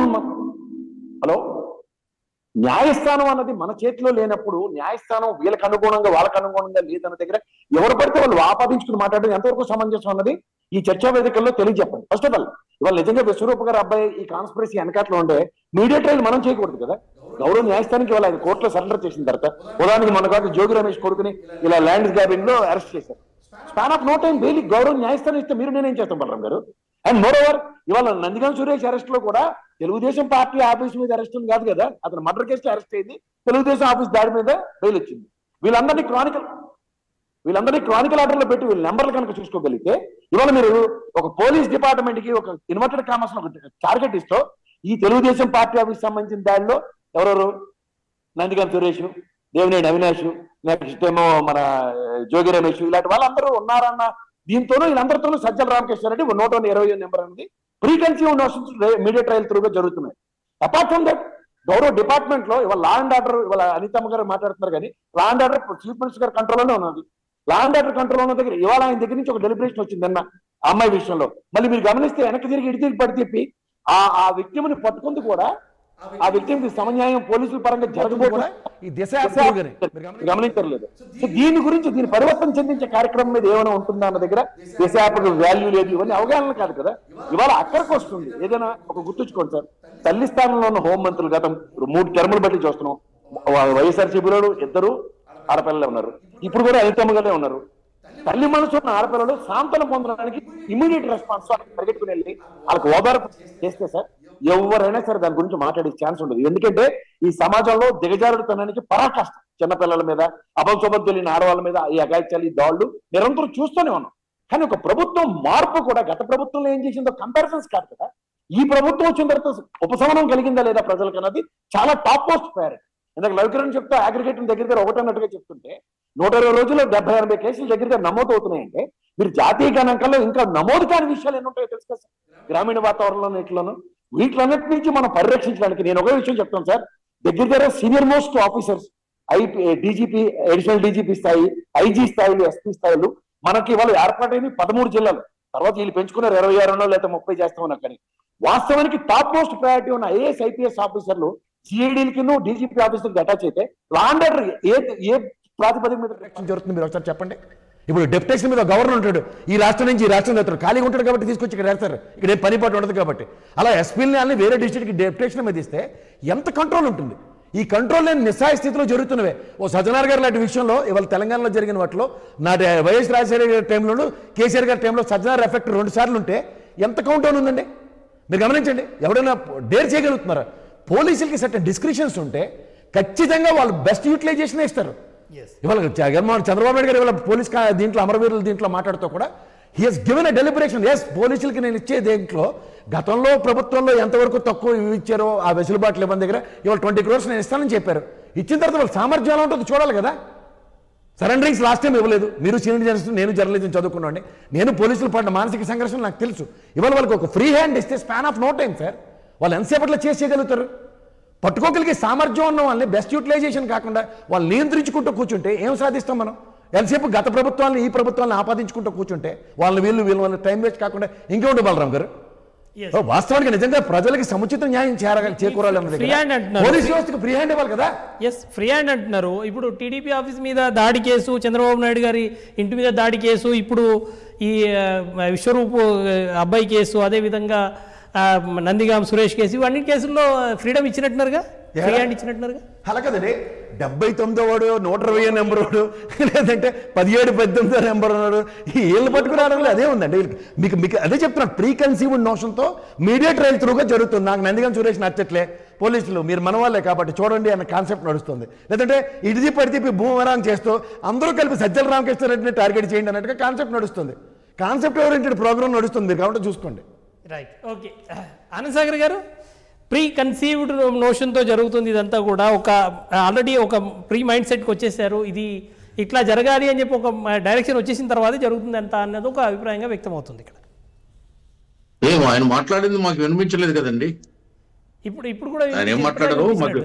హలో న్యాయస్థానం అన్నది మన చేతిలో లేనప్పుడు న్యాయస్థానం వీళ్ళకి అనుగుణంగా వాళ్ళకి అనుగుణంగా లేదన్న దగ్గర ఎవరు పడితే వాళ్ళు ఆపాదించుకుని మాట్లాడడం ఎంతవరకు సమంజసం అన్నది ఈ చర్చా వేదికల్లో తెలియజెప్పండి. ఫస్ట్ ఆఫ్ ఆల్ ఇవాళ నిజంగా విశ్వరూప్ గారు అబ్బాయి ఈ కాన్స్పిరసీ వెనకాట్లో ఉండే మీడియా ట్రయల్ మనం చేయకూడదు కదా. గౌరవ న్యాయస్థానానికి వాళ్ళు ఆయన కోర్టులో సరెండర్ చేసిన తర్వాత ఉదాహరణకి మన కాదు జోగి రమేష్ కొడుకుని ఇలా ల్యాండ్ గ్రాబింగ్ లో అరెస్ట్ చేశారు. Span of no time bail గౌరవ న్యాయస్థానం ఇస్తే మీరు నేనేం చేస్తాం బలరాం గారు. అండ్ మోర్ ఓవర్ ఇవాళ నందిగాం సురేష్ అరెస్ట్ లో కూడా తెలుగుదేశం పార్టీ ఆఫీస్ మీద అరెస్ట్ ఉంది కాదు కదా, అతను మర్డర్ కేసులో అరెస్ట్ అయింది, తెలుగుదేశం ఆఫీస్ దాడి మీద బెయిల్ వచ్చింది. వీళ్ళందరినీ క్రానికల్ వీళ్ళందరినీ క్రానికల్ ఆర్డర్ లో పెట్టి వీళ్ళ నెంబర్లు కనుక చూసుకోగలిగితే ఇవాళ మీరు ఒక పోలీస్ డిపార్ట్మెంట్ కి ఒక ఇన్వర్టెడ్ కామర్స్ ఒక టార్గెట్ ఇస్తూ ఈ తెలుగుదేశం పార్టీ ఆఫీస్ సంబంధించిన దాడిలో ఎవరెవరు నందిగాం సురేష్, దేవినేని అవినాష్, నెక్స్ట్ ఏమో మన జోగి రమేష్ ఇలాంటి వాళ్ళందరూ ఉన్నారన్న దీంతోనూ వీళ్ళందరితోనూ సజ్జల రామకృష్ణ రెడ్డి నూట ఇరవై నెంబర్ అనేది pre conceive notions media trial త్రూగా జరుగుతున్నాయి. అపార్ట్ ఫ్రమ్ దట్ గౌరవ డిపార్ట్మెంట్ లో ఇవాళ లా అండ్ ఆర్డర్ ఇవాళ అనితమ్మ గారు మాట్లాడుతున్నారు కానీ law and order chief minister గారి కంట్రోల్లోనే ఉన్నది. లా అండ్ ఆర్డర్ కంట్రోల్ ఉన్న దగ్గర ఇవాళ ఆయన దగ్గర నుంచి ఒక డెలిబరేషన్ వచ్చింది అన్న అమ్మాయి విషయంలో. మళ్ళీ మీరు గమనిస్తే వెనక్కి తిరిగి ఇటు తిరిగి పడి తిప్పి ఆ ఆ వ్యక్తిని పట్టుకుంది కూడా ఆ వ్యక్తికి సమన్యాయం పోలీసుల పరంగా జరగబోకుండా
ఈ దిశ
గమనించలేదు. సో దీని గురించి దీని పరివర్తన చెందించే కార్యక్రమం మీద ఏమైనా ఉంటుందా అన్న దగ్గర దిశ యాప్కి వాల్యూ లేదు, ఇవన్నీ అవగాహన కాదు కదా. ఇవాళ అక్కడికి వస్తుంది ఏదైనా ఒక గుర్తుంచుకోండి సార్, తల్లి స్థానంలో ఉన్న హోంమంత్రులు గతం మూడు టర్ములు బట్టి చూస్తున్నాం. వైఎస్ఆర్సీపీలో ఇద్దరు ఆడపిల్లలే ఉన్నారు, ఇప్పుడు కూడా అనితమ్మ గారే ఉన్నారు. తల్లి మనసు ఉన్న ఆడపిల్లలు సాంతనం పొందడానికి ఇమీడియట్ రెస్పాన్స్ పరిగెట్టుకుని వెళ్ళి వాళ్ళకి ఓదార్పు చేస్తే సార్ ఎవరైనా సరే దాని గురించి మాట్లాడే ఛాన్స్ ఉండదు. ఎందుకంటే ఈ సమాజంలో దిగజారుడుతనానికి పరాకాష్ట చిన్నపిల్లల మీద అబద్ధం తెలియని ఆడవాళ్ళ మీద ఈ అగాయిత్యాలు ఈ దాళ్లు నిరంతరం చూస్తూనే ఉన్నాం. కానీ ఒక ప్రభుత్వం మార్పు కూడా గత ప్రభుత్వంలో ఏం చేసిందో కంపారిజన్స్ కాదు కదా, ఈ ప్రభుత్వం వచ్చిన తర్వాత ఉపశమనం కలిగిందా లేదా ప్రజలకు అన్నది చాలా టాప్ మోస్ట్ ప్రయారిటీ. ఇందాక లవికరణ్ చెప్తే అగ్రిగేట్ దగ్గర దగ్గర ఒకటన్నట్టుగా చెప్తుంటే నూట ఇరవై రోజుల్లో డెబ్బై ఎనభై కేసులు దగ్గర దగ్గర నమోదు అవుతున్నాయంటే మీరు జాతీయ గణాంకంలో ఇంకా నమోదు కాని విషయాలు ఎన్ని ఉంటాయో తెలుసు కదా గ్రామీణ వాతావరణంలో ఇట్లోనూ వీటిలన్నిటి నుంచి మనం పరిరక్షించడానికి నేను ఒక విషయం చెప్తాను సార్. దగ్గర దగ్గర senior most officers IP DGP additional DGP స్థాయి ఐజీ స్థాయిలు ఎస్పీ స్థాయిలు మనకి వాళ్ళు ఏర్పాటైంది పదమూడు జిల్లాలు, తర్వాత వీళ్ళు పెంచుకున్నారు ఇరవై ఆరునో లేదా ముప్పై చేస్తామన్నా. కానీ వాస్తవానికి టాప్ మోస్ట్ ప్రయారిటీ ఉన్న ఐఏఎస్ ఐపీఎస్ ఆఫీసర్లు సిఐడీలకి డీజీపీ ఆఫీసర్కి అటాచ్ అయితే లా అండ్ ఆర్డర్ ఏ ఏ ప్రాతిపదిక మీద
జరుగుతుంది మీరు ఒకసారి చెప్పండి. ఇప్పుడు డెప్యుటేషన్ మీద గవర్నర్ ఉంటాడు, ఈ రాష్ట్రం నుంచి ఈ రాష్ట్రం వెళ్తాడు, ఖాళీగా ఉంటాడు కాబట్టి తీసుకొచ్చి ఇక్కడ వేస్తారు, ఇక్కడ ఏం పని పాటు ఉండదు కాబట్టి. అలా ఎస్పీలని అన్ని వేరే డిస్ట్రిక్ట్కి డెప్యుటేషన్ మీద ఇస్తే ఎంత కంట్రోల్ ఉంటుంది? ఈ కంట్రోల్ లేని నిస్సాయ స్థితిలో జరుగుతున్నవే. ఓ సజ్జనార్ గారు లాంటి విషయంలో ఇవాళ తెలంగాణలో జరిగిన వాటిలో నాటి వైఎస్ రాజశేఖర గారి టైంలోనూ కేసీఆర్ గారి టైంలో సజ్జనార్ ఎఫెక్ట్ రెండు సార్లు ఉంటే ఎంత కౌంట్ డౌన్ ఉందండి మీరు గమనించండి. ఎవడైనా డేర్ చేయగలుగుతున్నారా? పోలీసులకి సర్టన్ డిస్క్రిప్షన్స్ ఉంటే ఖచ్చితంగా వాళ్ళు బెస్ట్ యూటిలైజేషన్ ఇస్తారు. ఇవాళ జగన్మోహన్ చంద్రబాబు నాయుడు గారు ఇవాళ పోలీస్ దీంట్లో అమరవీరులు దీంట్లో మాట్లాడుతూ కూడా he has given a deliberation. Yes పోలీసులకి నేను ఇచ్చే దేంట్లో గతంలో ప్రభుత్వంలో ఎంతవరకు తక్కువ ఇచ్చారో ఆ వెసులుబాట్లు ఇవ్వని దగ్గర ఇవాళ ట్వంటీ క్రోర్స్ నేను ఇస్తానని చెప్పారు. ఇచ్చిన తర్వాత వాళ్ళ సామర్థ్యం ఉంటుంది చూడాలి కదా. సరెండరింగ్స్ లాస్ట్ టైం ఇవ్వలేదు. మీరు సీనియర్ జర్నలిస్ట్, నేను జర్నలిజం చదువుకున్నాండి. నేను పోలీసులు పడిన మానసిక సంఘర్షణ నాకు తెలుసు. ఇవాళ వాళ్ళకి ఒక ఫ్రీ హ్యాండ్ ఇస్తే span of no time sir వాళ్ళు ఎంతసేపట్లో చేసేయగలుగుతారు. పట్టుకోగలిగే సామర్థ్యం ఉన్న వాళ్ళని బెస్ట్ యూటిలైజేషన్ కాకుండా వాళ్ళు నియంత్రించుకుంటూ కూర్చుంటే ఏం సాధిస్తాం మనం? ఎంతసేపు గత ప్రభుత్వాలను ఈ ప్రభుత్వాలను ఆపాదించుకుంటూ కూర్చుంటే వాళ్ళని వీళ్ళు వీళ్ళు వాళ్ళ టైం వేస్ట్ కాకుండా ఇంకేముంటుంది బలరాం గారు? వాస్తవానికి నిజంగా ప్రజలకి సముచిత న్యాయం చేకూరాలి పోలీస్ వ్యవస్థకు ఫ్రీ హ్యాండ్ ఇవ్వాలి కదా.
ఎస్, ఫ్రీ హ్యాండ్ అంటున్నారు. ఇప్పుడు టీడీపీ ఆఫీస్ మీద దాడి కేసు, చంద్రబాబు నాయుడు గారి ఇంటి మీద దాడి కేసు, ఇప్పుడు ఈ విశ్వరూపు అబ్బాయి కేసు, అదేవిధంగా నందిగాం సురేష్ కేసు, ఇవన్నీ కేసుల్లో ఫ్రీడమ్ ఇచ్చినట్టున్నారుగా, ఫ్రీ హ్యాండ్ ఇచ్చినట్టున్నారుగా.
అలా కదండి, డెబ్బై తొమ్మిదో వాడు, నూట ఇరవై నెంబర్ వాడు, లేదంటే పదిహేడు పద్దెనిమిదో నెంబర్ ఉన్నాడు, ఈ ఏళ్ళు పట్టుకురావడంలో అదే ఉందండి. మీకు మీకు అదే చెప్తున్నాను, ప్రీ కన్సీవ్డ్ నోషన్తో మీడియా ట్రయల్ త్రూగా జరుగుతుంది. నాకు నందిగాం సురేష్ నచ్చట్లే, పోలీసులు మీరు మన వాళ్ళే కాబట్టి చూడండి అన్న కాన్సెప్ట్ నడుస్తుంది. లేదంటే ఇడిది పడితే భూమరాంగ్ చేస్తూ అందరూ కలిపి సజ్జల రామకృష్ణ రెడ్డిని టార్గెట్ చేయండి అన్నట్టుగా కాన్సెప్ట్ నడుస్తుంది. కాన్సెప్ట్ ఓరియంటెడ్ ప్రోగ్రామ్ నడుస్తుంది, మీరు కాబట్టి చూసుకోండి.
Right, okay. ఆనందసాగర్ గారు, ప్రీ కన్సీవ్డ్ నోషన్తో జరుగుతుంది ఇదంతా కూడా. ఒక ఆల్రెడీ ఒక ప్రీ మైండ్ సెట్కి వచ్చేసారు, ఇది ఇట్లా జరగాలి అని చెప్పి ఒక డైరెక్షన్ వచ్చేసిన తర్వాత జరుగుతుంది అంత అన్నది ఒక అభిప్రాయంగా వ్యక్తం అవుతుంది ఇక్కడ.
ఏమో ఆయన మాట్లాడింది మాకు వినిపించలేదు కదండి.
ఇప్పుడు ఇప్పుడు కూడా
ఆయన ఏం మాట్లాడారు మాకు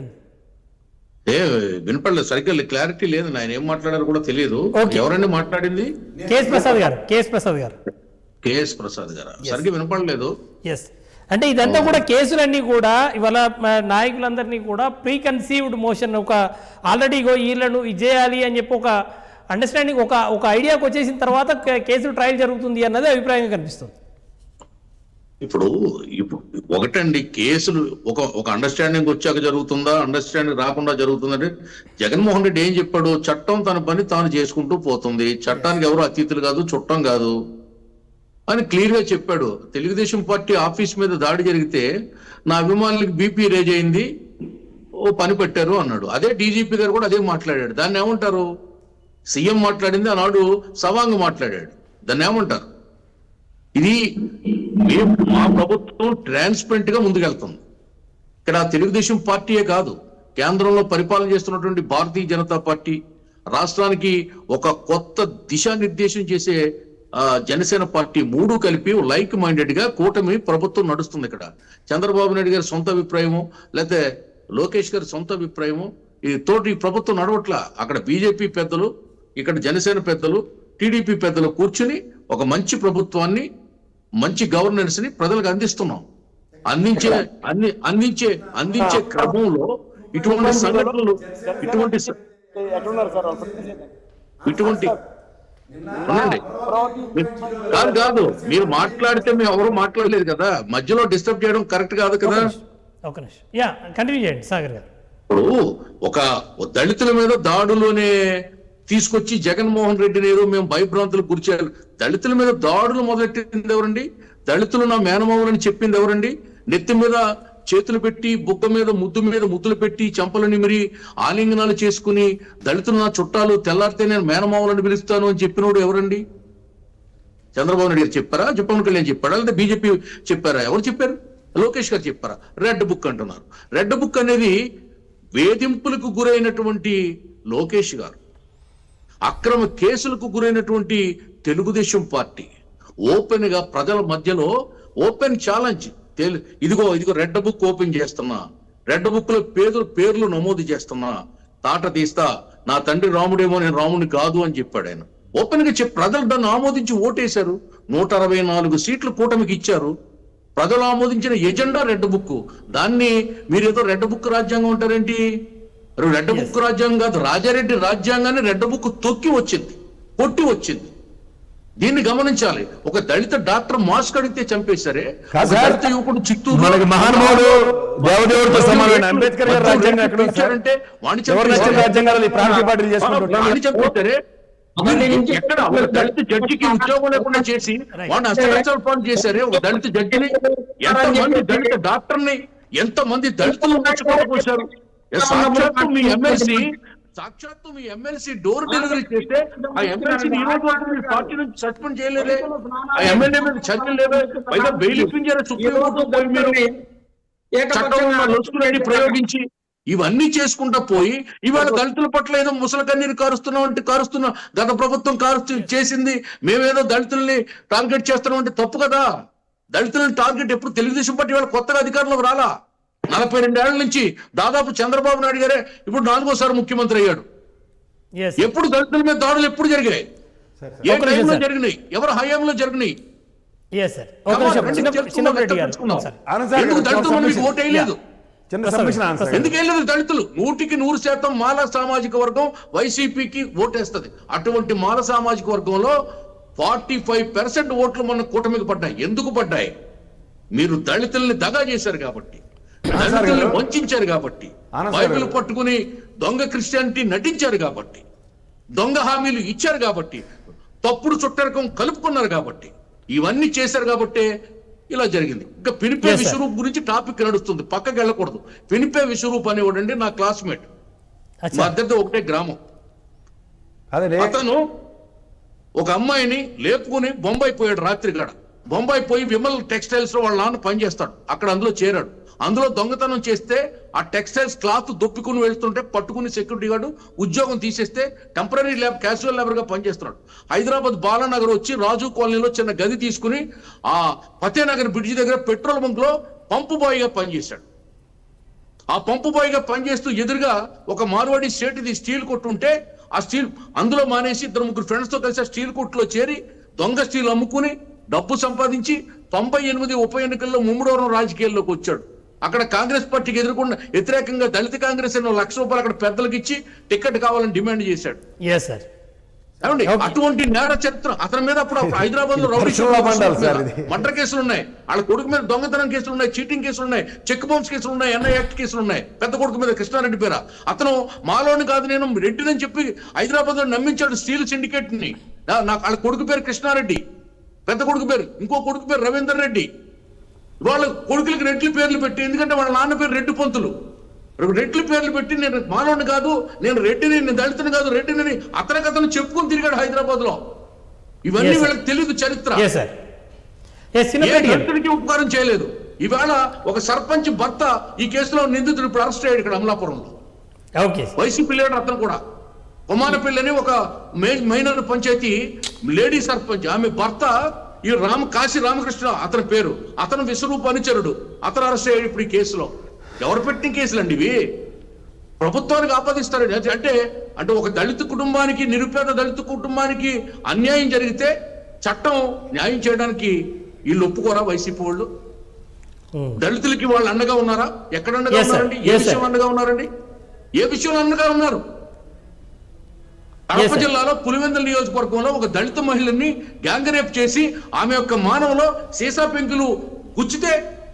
ఏ వినపడలేదు, సరిగ్గా క్లారిటీ లేదు. ఆయన ఏం మాట్లాడారు కూడా తెలియదు. ఎవరండి మాట్లాడింది?
కేఎస్ ప్రసాద్ గారు. కేఎస్ ప్రసాద్ గారు
కేఎస్ ప్రసాద్ గారు సరిగ్గా వినపడలేదు.
ఎస్, అంటే ఇదంతా కూడా కేసులన్నీ కూడా ఇవాళ నాయకులందరినీ కూడా ప్రీ కన్సీవ్డ్ మోషన్, ఒక ఆల్రెడీ వీళ్ళను ఇది చేయాలి అని చెప్పి ఒక అండర్స్టాండింగ్, ఒక ఒక ఐడియాకి వచ్చేసిన తర్వాత కేసులు ట్రయల్ జరుగుతుంది అన్నది అభిప్రాయంగా కనిపిస్తుంది.
ఇప్పుడు ఇప్పుడు ఒకటండి, కేసులు ఒక ఒక అండర్స్టాండింగ్ వచ్చాక జరుగుతుందా, అండర్స్టాండింగ్ రాకుండా జరుగుతుందంటే జగన్మోహన్ రెడ్డి ఏం చెప్పాడు? చట్టం తన పని తాను చేసుకుంటూ పోతుంది, చట్టానికి ఎవరు అతీతులు కాదు, చుట్టం కాదు అని క్లియర్ గా చెప్పాడు. తెలుగుదేశం పార్టీ ఆఫీస్ మీద దాడి జరిగితే నా అభిమానులకి బీపీ రేజ్ అయింది, ఓ పని పెట్టారు అన్నాడు. అదే డీజీపీ గారు కూడా అదే మాట్లాడాడు. దాన్ని ఏమంటారు? సీఎం మాట్లాడింది ఆనాడు సవాంగ్ మాట్లాడాడు, దాన్ని ఏమంటారు? ఇది మేము మా ప్రభుత్వం ట్రాన్స్పరెంట్ గా ముందుకెళ్తుంది. ఇక్కడ తెలుగుదేశం పార్టీయే కాదు, కేంద్రంలో పరిపాలన చేస్తున్నటువంటి భారతీయ జనతా పార్టీ, రాష్ట్రానికి ఒక కొత్త దిశానిర్దేశం చేసే జనసేన పార్టీ, మూడు కలిపి లైక్ మైండెడ్ గా కూటమి ప్రభుత్వం నడుస్తుంది. ఇక్కడ చంద్రబాబు నాయుడు గారి సొంత అభిప్రాయము, లేకపోతే లోకేష్ గారి సొంత అభిప్రాయము, ఈ తోటి ప్రభుత్వం నడవట్లా. అక్కడ బీజేపీ పెద్దలు, ఇక్కడ జనసేన పెద్దలు, టీడీపీ పెద్దలు కూర్చుని ఒక మంచి ప్రభుత్వాన్ని, మంచి గవర్నెన్స్ ని ప్రజలకు అందిస్తున్నాం. అందించే అన్ని అందించే అందించే క్రమంలో ఇటువంటి సంఘటనలు, ఇటువంటి ఇటువంటి కాదు కాదు మీరు మాట్లాడితే మేము ఎవరు మాట్లాడలేదు కదా, మధ్యలో డిస్టర్బ్ చేయడం కరెక్ట్ కాదు కదా. ఇప్పుడు ఒక దళితుల మీద దాడులోనే తీసుకొచ్చి జగన్మోహన్ రెడ్డిని ఏదో మేము భయభ్రాంతులకు గురిచేయాలి. దళితుల మీద దాడులు మొదలెట్టింది ఎవరండి? దళితులు నా మేనమావులని చెప్పింది ఎవరండి? నెత్తి మీద చేతులు పెట్టి, బుగ్గ మీద ముద్దు మీద ముద్దులు పెట్టి, చంపలు నిమిరి ఆలింగనాలు చేసుకుని దళితులు నా చుట్టాలు, తెల్లారితే నేను మేనమావులను పిలుస్తాను అని చెప్పినోడు ఎవరండి? చంద్రబాబు నాయుడు గారు చెప్పారా? పవన్ కళ్యాణ్ చెప్పారా? లేదా బీజేపీ చెప్పారా? ఎవరు చెప్పారు? లోకేష్ గారు చెప్పారా? రెడ్ బుక్ అంటున్నారు. రెడ్ బుక్ అనేది వేధింపులకు గురైనటువంటి లోకేష్ గారు, అక్రమ కేసులకు గురైనటువంటి తెలుగుదేశం పార్టీ ఓపెన్ గా ప్రజల మధ్యలో ఓపెన్ ఛాలెంజ్, ఇదిగో ఇదిగో రెడ్ బుక్ ఓపెన్ చేస్తున్నా, రెడ్ బుక్ లో పేరు పేర్లు నమోదు చేస్తున్నా, తాట తీస్తా, నా తండ్రి రాముడేమో నేను రాముడిని కాదు అని చెప్పాడు ఆయన. ఓపెన్ గా చెప్పి ప్రజలు దాన్ని ఆమోదించి ఓటేశారు. నూట అరవై నాలుగు సీట్లు కూటమికి ఇచ్చారు. ప్రజలు ఆమోదించిన ఎజెండా రెడ్ బుక్. దాన్ని మీరు ఏదో రెడ్ బుక్ రాజ్యాంగం అంటారేంటి? రెడ్ బుక్ రాజ్యాంగం కాదు, రాజారెడ్డి రాజ్యాంగాన్ని రెడ్ బుక్ తొక్కి వచ్చింది, కొట్టి వచ్చింది. దీన్ని గమనించాలి. ఒక దళిత డాక్టర్ మాస్క్ అడిగితే చంపేశారే, దళిత యువకుడు చిత్తూరు
మహానుభావుడు దేవదేవుడితో సమానమైన అంబేద్కర్ గారి రాజ్యాంగం ఎక్కడ ఉంచారంటే వాణి
చంపేశారే. ఎక్కడ ఒక దళిత జడ్జికి ఉద్యోగం లేకుండా చేసి వాడిని అసలు చేశారే. ఒక దళిత జడ్జిని, ఎంతమంది దళిత డాక్టర్ని, ఎంతమంది దళితులు పోశారు. సాక్షాత్తు మీ ఎమ్మెల్సీ సాక్షాత్తు మీ ఎమ్మెల్సీ డోర్ డెలివరీ చేస్తే ఆ ఎమ్మెల్సీ ఈ రోజు వరకు మీ పార్టీ నుంచి సస్పెండ్ చేయలేదే, ఆ ఎమ్మెల్యే మీద చర్యలు లేవే, పైగా బెయిల్ ఇప్పించారు సుప్రీంకోర్టు. మీరు చట్టంలో లొసుకులని ప్రయోగించి ఇవన్నీ చేసుకుంటా పోయి ఇవాళ దళితుల పట్ల ఏదో ముసలి కన్నీరు కారుస్తున్నాం అంటే కారుస్తున్నాం, గత ప్రభుత్వం కారు చేసింది, మేమేదో దళితుల్ని టార్గెట్ చేస్తున్నాం అంటే తప్పు కదా. దళితులను టార్గెట్ ఎప్పుడు తెలుగుదేశం పార్టీ వాళ్ళ కొత్తగా అధికారంలోకి రాలా. నలభై రెండేళ్ల నుంచి దాదాపు చంద్రబాబు నాయుడు గారే ఇప్పుడు నాలుగోసారి ముఖ్యమంత్రి అయ్యాడు. ఎప్పుడు దళితుల మీద దాడులు ఎప్పుడు జరిగాయి, ఏ టైంలో జరిగినాయి, ఎవరు హయాంలో జరిగినాయి? ఓటు వేయలేదు. ఎందుకేలేదు దళితులు? నూటికి నూరు శాతం మాల సామాజిక వర్గం వైసీపీకి ఓటేస్తుంది. అటువంటి మాల సామాజిక వర్గంలో ఫార్టీ ఫైవ్ పర్సెంట్ ఓట్లు మన కూటమికి పడ్డాయి. ఎందుకు పడ్డాయి? మీరు దళితుల్ని దగా చేశారు కాబట్టి, దళితుల్ని వంచారు కాబట్టి, బైబిల్ పట్టుకుని దొంగ క్రిస్టియానిటీ నటించారు కాబట్టి, దొంగ హామీలు ఇచ్చారు కాబట్టి, తప్పుడు చుట్టరకం కలుపుకున్నారు కాబట్టి, ఇవన్నీ చేశారు కాబట్టి ఇలా జరిగింది. ఇంకా పినిపే విశ్వరూప్ గురించి టాపిక్ నడుస్తుంది, పక్కకి వెళ్ళకూడదు. పినిపే విశ్వరూప్ అనేవాడు అండి నా క్లాస్మేట్, మా అద్దెతో ఒకటే గ్రామం. అతను ఒక అమ్మాయిని లేపుకుని బొంబాయి పోయాడు రాత్రి గడ. బొంబాయి పోయి విమల్ టెక్స్టైల్స్ లో వాళ్ళ నాన్న పనిచేస్తాడు, అక్కడ అందులో చేరాడు. అందులో దొంగతనం చేస్తే ఆ టెక్స్టైల్స్ క్లాత్ దొప్పుకుని వెళ్తుంటే పట్టుకుని సెక్యూరిటీ గార్డు ఉద్యోగం తీసేస్తే టెంపరీ ల్యాబ్ క్యాజువల్ లేబర్ గా పనిచేస్తున్నాడు. హైదరాబాద్ బాలానగర్ వచ్చి రాజు కాలనీలో చిన్న గది తీసుకుని ఆ ఫతేనగర్ బ్రిడ్జి దగ్గర పెట్రోల్ బంక్ లో పంపు బాయ్ గా పనిచేశాడు. ఆ పంపు బాయ్ గా పనిచేస్తూ ఎదురుగా ఒక మార్వాడి సేటిది స్టీల్ కొట్టు ఉంటే ఆ స్టీల్ అందులో మానేసి ఇద్దరు ముగ్గురు ఫ్రెండ్స్ తో కలిసి ఆ స్టీల్ కొట్టులో చేరి దొంగ స్టీల్ అమ్ముకుని డబ్బు సంపాదించి తొంభై ఎనిమిది ఉప ఎన్నికల్లో ముమ్మడవరం రాజకీయాల్లోకి వచ్చాడు. అక్కడ కాంగ్రెస్ పార్టీకి ఎదుర్కొన్న వ్యతిరేకంగా దళిత కాంగ్రెస్ లక్ష రూపాయలు అక్కడ పెద్దలకు ఇచ్చి టికెట్ కావాలని డిమాండ్ చేశాడు. అటువంటి నేర చరిత్ర అతని మీద అప్పుడు హైదరాబాద్ లో రౌడీ మర్డర్ కేసులు ఉన్నాయి, వాళ్ళ కొడుకు మీద దొంగతనం కేసులు ఉన్నాయి, చీటింగ్ కేసులు ఉన్నాయి, చెక్ బౌన్స్ కేసులు ఉన్నాయి, ఎన్ఐ యాక్ట్ కేసులు ఉన్నాయి. పెద్ద కొడుకు మీద కృష్ణారెడ్డి పేర అతను మాలోని కాదు నేను రెడ్డిని చెప్పి హైదరాబాద్ లో నమ్మించాడు స్టీల్ సిండికేట్ ని. నాకు వాళ్ళ కొడుకు పేరు కృష్ణారెడ్డి, పెద్ద కొడుకు పేరు, ఇంకో కొడుకు పేరు రవీందర్ రెడ్డి. వాళ్ళ కొడుకులకి రెడ్లు పేర్లు పెట్టి, ఎందుకంటే వాళ్ళ నాన్న పేరు రెడ్డి పంతులు, రెడ్లు పేర్లు పెట్టి నేను మానవుని కాదు, నేను రెడ్డిని, నేను దళితుని కాదు రెడ్డిని అతనికి అతను చెప్పుకుని తిరిగాడు హైదరాబాద్ లో. ఇవన్నీ వీళ్ళకి తెలియదు చరిత్ర. దళితుడికి ఉపకారం చేయలేదు. ఇవాళ ఒక సర్పంచ్ భర్త ఈ కేసులో నిందితుడు ఇప్పుడు అరెస్ట్ అయ్యాడు ఇక్కడ అమలాపురంలో. వైసీపీ లీడర్ అతను కూడా. కొమానపల్లి అని ఒక మైనర్ పంచాయతీ లేడీ సర్పంచ్, ఆమె భర్త ఈ రామ కాశీ రామకృష్ణ అతని పేరు, అతను విశ్వరూప అనుచరుడు, అతను అరెస్ట్ అయ్యాడు ఇప్పుడు ఈ కేసులో. ఎవరు పెట్టిన కేసులు అండి ఇవి? ప్రభుత్వానికి ఆపాదిస్తారు. అంటే అంటే ఒక దళిత కుటుంబానికి, నిరుపేద దళిత కుటుంబానికి అన్యాయం జరిగితే చట్టం న్యాయం చేయడానికి వీళ్ళు ఒప్పుకోరా వైసీపీ వాళ్ళు? దళితులకి వాళ్ళు అండగా ఉన్నారా? ఎక్కడ అండగా ఉన్నారండి? ఏ విషయం అండగా ఉన్నారండి? ఏ విషయంలో అండగా ఉన్నారు? కడప జిల్లాలో పులివెందుల నియోజకవర్గంలో ఒక దళిత మహిళని గ్యాంగ్ రేప్ చేసి ఆమె యొక్క మానవలో సీసా పెంకులు గుచ్చితే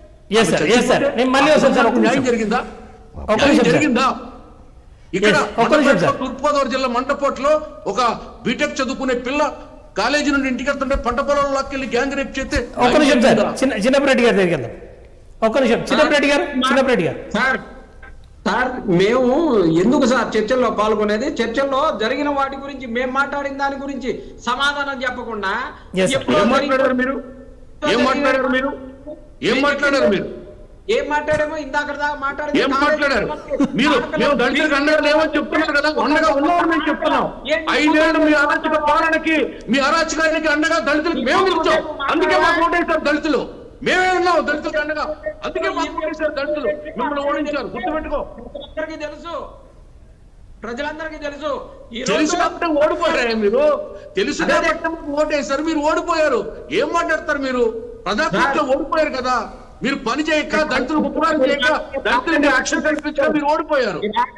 న్యాయం జరిగిందా? జరిగిందా? ఇక్కడ తూర్పుగోదావరి జిల్లా మంటపోట్లో ఒక బీటెక్ చదువుకునే పిల్ల కాలేజీ నుండి ఇంటికి వెళ్తుంటే పంట పొలంలో లాక్కెళ్ళి గ్యాంగ్ రేప్ చేస్తే
చిన్నపరెడ్డి గారు జరిగిందా? ఒక్క నిమిషం చిన్నపరెడ్డి గారు చిన్నపరెడ్డి గారు
సార్, మేము ఎందుకు సార్ చర్చల్లో పాల్గొనేది? చర్చల్లో జరిగిన వాటి గురించి మేము మాట్లాడిన దాని గురించి సమాధానం చెప్పకుండా
ఏం మాట్లాడారు మీరు? ఏం మాట్లాడారు మీరు? ఏం మాట్లాడారు మీరు?
ఏం మాట్లాడామో ఇందాక దాకా మాట్లాడారు.
ఏం మాట్లాడారు మీరు? మేము దళితులకు అండగా లేవని చెప్తున్నారు కదా, అండగా ఉన్నామని మేము చెప్తున్నాం. ఐదేళ్ళు మీ అరాచక పాలనకి, మీ అరాచకానికి అండగా దళితులకు మేము నిలిచాం. అందుకే మాకు ఓటేశారు దళితులు. మేమే ఉన్నాం దళితులకు అండగా, అందుకే మాకు ఓటేశారు దళితులు. మిమ్మల్ని ఓడించారు, గుర్తుపెట్టుకో.
అందరికీ తెలుసు, ప్రజలందరికీ తెలుసు.
తెలుసు కాబట్టి ఓడిపోయారు మీరు. తెలుసు కాబట్టి ఓటేశారు, మీరు ఓడిపోయారు. ఏం మాట్లాడతారు మీరు? ప్రజాప్రతిలో ఓడిపోయారు కదా. మీరు పని చేయక, దళితులు ఉపకారం చేయక, దళితులని యాక్షన్ కల్పించక మీరు ఓడిపోయారు.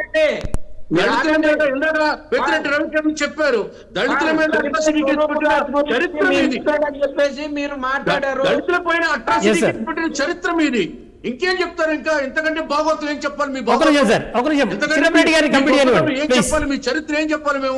పెద్దిరెడ్డి రవికిరణ్ చెప్పారు, దళితుల మీద చరిత్ర మీది
చెప్పేసి మీరు మాట్లాడారు.
దళితుల పైన అట్రాసిటీ పెట్టిన చరిత్ర మీది. ఇంకేం చెప్తారు? ఇంకా ఇంతకంటే భాగవతం ఏం చెప్పాలి? మీ ఏం చెప్పాలి? మీ చరిత్ర ఏం చెప్పాలి? మేము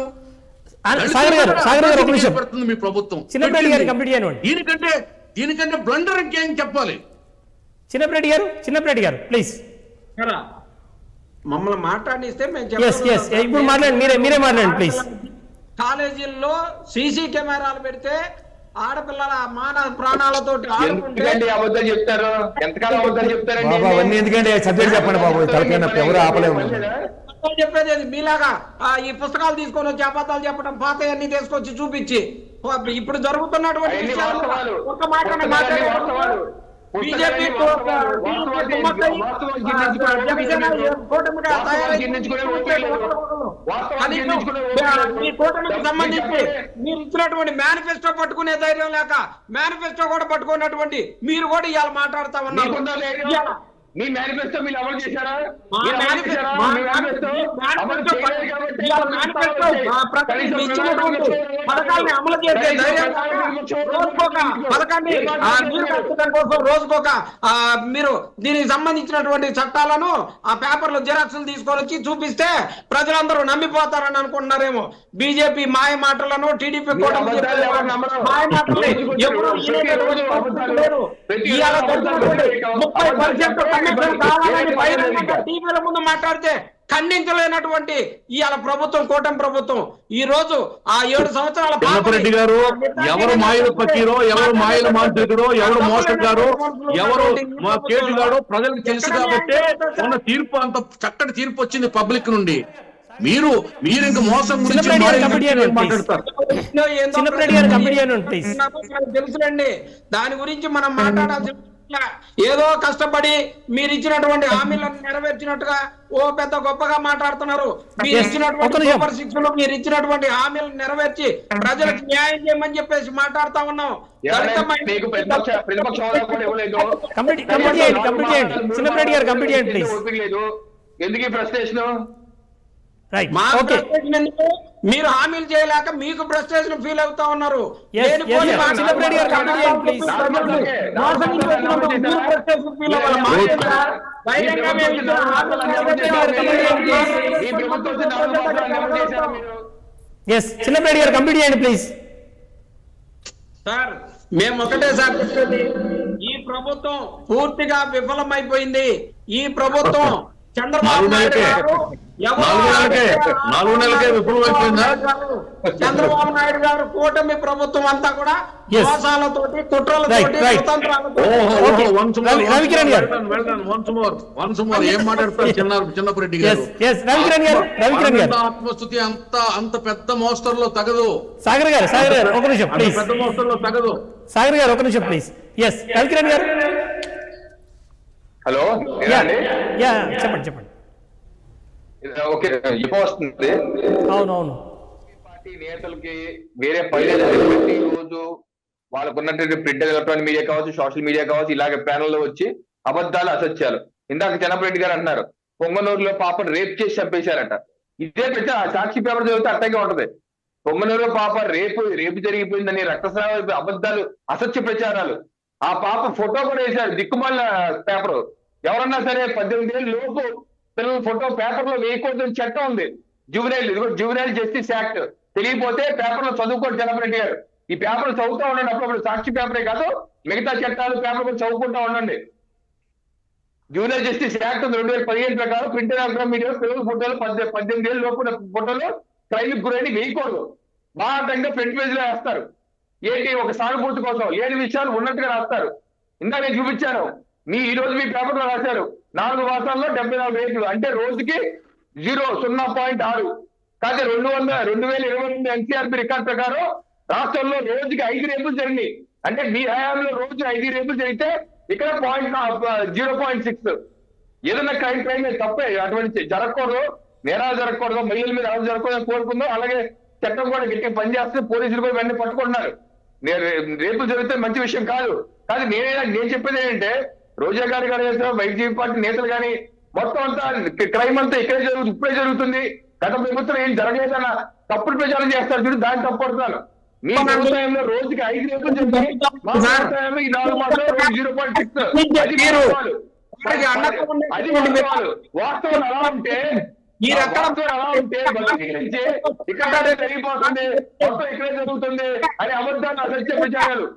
మీ ప్రభుత్వం దీనికంటే దీనికంటే బ్లండర్ ఇంకేం చెప్పాలి?
చిన్నపరెడ్డి గారు చిన్నపరెడ్డి గారు ప్లీజ్
మమ్మల్ని మాట్లాడిస్తే మేము
ఇప్పుడు మాట్లాడండి, మీరే మీరే మాట్లాడండి ప్లీజ్.
కాలేజీల్లో సీసీ కెమెరాలు పెడితే ఆడపిల్లల మాన ప్రాణాలతోటి ఆడుకుంటే
అబద్ధాలు చెప్తారు, ఎంతకాలం అబద్ధాలు చెప్తారండి?
బాబా అవన్నీ ఎందుకంటే సబ్జెక్ట్ చెప్పండి బాబు, తలకైనా ఎవరు ఆపలేము.
చెప్పేది అది మీలాగా ఈ పుస్తకాలు తీసుకొని వచ్చి అబద్ధాలు చెప్పడం, పాత అన్ని తీసుకొచ్చి చూపించి ఇప్పుడు జరుగుతున్నటువంటి ఒక మాట బీజేపీ కూటమికి సంబంధించి మీరు ఇచ్చినటువంటి మేనిఫెస్టో పట్టుకునే ధైర్యం లేక మేనిఫెస్టో కూడా పట్టుకున్నటువంటి మీరు కూడా ఇవాళ మాట్లాడుతా ఉన్నారు.
మీ మేనిఫెస్టో మీరు అమలు చేశారా?
పథకాన్ని అమలు చేసే రోజుకొక మీరు దీనికి సంబంధించినటువంటి చట్టాలను ఆ పేపర్లు జిరాక్స్లు తీసుకొని వచ్చి చూపిస్తే ప్రజలందరూ నమ్మిపోతారని అనుకుంటున్నారేమో. బీజేపీ మాయ మాటలను టీడీపీ కూడా మాయ మాటలు ఎప్పుడు ముప్పై పర్సెంట్ టీవీల ముందు మాట్లాడితే ఖండించలేనటువంటి ఇవాళ ప్రభుత్వం, కూటమి ప్రభుత్వం ఈ రోజు ఆ ఏడు సంవత్సరాల
రెడ్డి గారు ఎవరు మాయలు పక్కీరో, ఎవరు మాయలు మాంత్రికుడో, ఎవరు మోసగారో, ఎవరు కేటుగాడో ప్రజలకు తెలుసు కాబట్టి ఉన్న తీర్పు అంత చక్కటి తీర్పు వచ్చింది పబ్లిక్ నుండి. మీరు మీరు ఇంకా మోసం గురించి మాట్లాడతారు.
తెలుసులండి, దాని గురించి మనం మాట్లాడాల్సి ఏదో కష్టపడి మీరు ఇచ్చినటువంటి హామీలను నెరవేర్చినట్టుగా ఓ పెద్ద గొప్పగా మాట్లాడుతున్నారు. మీరు ఇచ్చినటువంటి సూపర్ సిక్స్ లో మీరు ఇచ్చినటువంటి హామీలను నెరవేర్చి ప్రజలకు న్యాయం చేయమని చెప్పేసి మాట్లాడుతా ఉన్నాం.
ఎందుకు ప్రశ్న?
మీరు హామీలు చేయలేక మీకు ఫ్రస్ట్రేషన్ ఫీల్ అవుతా ఉన్నారు.
చిన్నప్పటి గారు కంప్లీట్ చేయండి ప్లీజ్.
సార్ మేము ఒకటే సార్ చెప్పేది, ఈ ప్రభుత్వం పూర్తిగా విఫలమైపోయింది. ఈ ప్రభుత్వం చంద్రబాబు నాయుడు గారు
నాలుగు నెలలకే విఫలమైపోయిందా?
చంద్రబాబు నాయుడు గారు కూటమి ప్రభుత్వం అంతా కూడా మోసాలతోటి, కుట్రలతోటి,
ఏం మాట్లాడతారు చిన్నప్పరెడ్డి గారు? ఆత్మస్థుతి అంత అంత పెద్ద మోస్తరులో తగదు.
సాగర్ గారు సాగర్ గారు ఒక నిమిషం ప్లీజ్.
పెద్ద మోస్తరులో తగదు.
సాగర్ గారు ఒక నిమిషం ప్లీజ్. ఎస్ రవికిరణ్ గారు.
హలో
చెప్పండి చెప్పండి.
ఓకే, ఇప్పుడు వస్తుంది.
అవునవును,
పార్టీ నేతలకి వేరే పని లేదు. ఈ రోజు వాళ్ళకు ఉన్నటువంటి ప్రింట్ ఎలక్ట్రానిక్ మీడియా కావచ్చు, సోషల్ మీడియా కావచ్చు, ఇలాగే ప్యానల్లో వచ్చి అబద్ధాలు, అసత్యాలు. ఇందాక చిన్నప్పరెడ్డి గారు అంటున్నారు పొంగనూరులో పాపను రేప్ చేసి చంపేశారట. ఇదే పెద్ద సాక్షి పేపర్ చదివితే అట్టగే ఉంటది. పొంగనూరులో పాప రేపు రేపు జరిగిపోయిందని రక్తస్రావ అబద్ధాలు, అసత్య ప్రచారాలు. ఆ పాప ఫోటో కూడా వేశారు దిక్కుమాల పేపర్. ఎవరన్నా సరే పద్దెనిమిది ఏళ్ళు లోపు పిల్లల ఫోటో పేపర్ లో వేయకూడదని చట్టం ఉంది. జువెనైల్ ఇది జువెనైల్ జస్టిస్ యాక్ట్. తెలియపోతే పేపర్ లో చదువుకోండి చిన్నప్పరెడ్డి గారు. ఈ పేపర్ చదువుతూ ఉండండి అప్పుడప్పుడు. సాక్షి పేపరే కాదు మిగతా చట్టాలు పేపర్ కూడా చదువుకుంటూ ఉండండి. జువెనైల్ జస్టిస్ యాక్ట్ రెండు వేల పదిహేను ప్రకారం ప్రింట్ ఎలక్ట్రానిక్ మీడియా పిల్లల ఫోటోలు పద్దె పద్దెనిమిది ఏళ్ళు లోపు ఫోటోలు క్రైమ్ గురైన వేయకూడదు. బాగా ఫ్రంట్ పేజ్ లో వేస్తారు. ఏంటి ఒక సానుభూతి కోసం లేని విషయాలు ఉన్నట్టుగా రాస్తారు. ఇందా నేను చూపించాను. మీ ఈ రోజు మీ పేపర్ లో రాశారు నాలుగు మాసాల్లో డెబ్బై నాలుగు రేట్లు, అంటే రోజుకి జీరో సున్నా పాయింట్ ఆరు. కాకపోతే రెండు వందల రెండు వేల ఇరవై రెండు ఎన్సీఆర్పీ రికార్డ్ ప్రకారం రాష్ట్రంలో రోజుకి ఐదు రేపులు జరిగినాయి. అంటే మీ హయాంలో రోజు ఐదు రేపులు జరిగితే ఇక్కడ పాయింట్ జీరో పాయింట్ సిక్స్. ఏదైనా క్రైమ్ క్రైమ్ తప్పే, అటువంటి జరగకూడదు, నేరాలు జరగకూడదు, మహిళల మీద అలా జరగకూడదని కోరుకుందాం. అలాగే చట్టం కూడా గట్టిగా పనిచేస్తే పోలీసులు కూడా వెంటనే పట్టుకుంటున్నారు. రేపులు జరిగితే మంచి విషయం కాదు. కానీ నేనైనా నేను చెప్పేది ఏంటంటే రోజా గారు కానీ వైసీపీ పార్టీ నేతలు కానీ మొత్తం అంతా క్రైమ్ అంతా ఇక్కడే జరుగుతుంది, ఇప్పుడే జరుగుతుంది. గత ప్రభుత్వం ఏం జరగలేదన్న తప్పుడు ప్రచారం చేస్తారు చూడు, దాన్ని తప్పడుతాను. మీ ప్రభుత్వంలో రోజుకి ఐదు రేపులు జరిగింది, మా ప్రభుత్వంలో ఈ నాలుగు మాసాలు జీరో పాయింట్ సిక్స్. అది వాస్తవం అలా ఉంటే ఈ రకాలతో అలా ఉంటే ఇక్కడ జరిగిపోతుంది, మొత్తం ఇక్కడే జరుగుతుంది అని అబద్ధాన్ని అసత్య ప్రచారాలు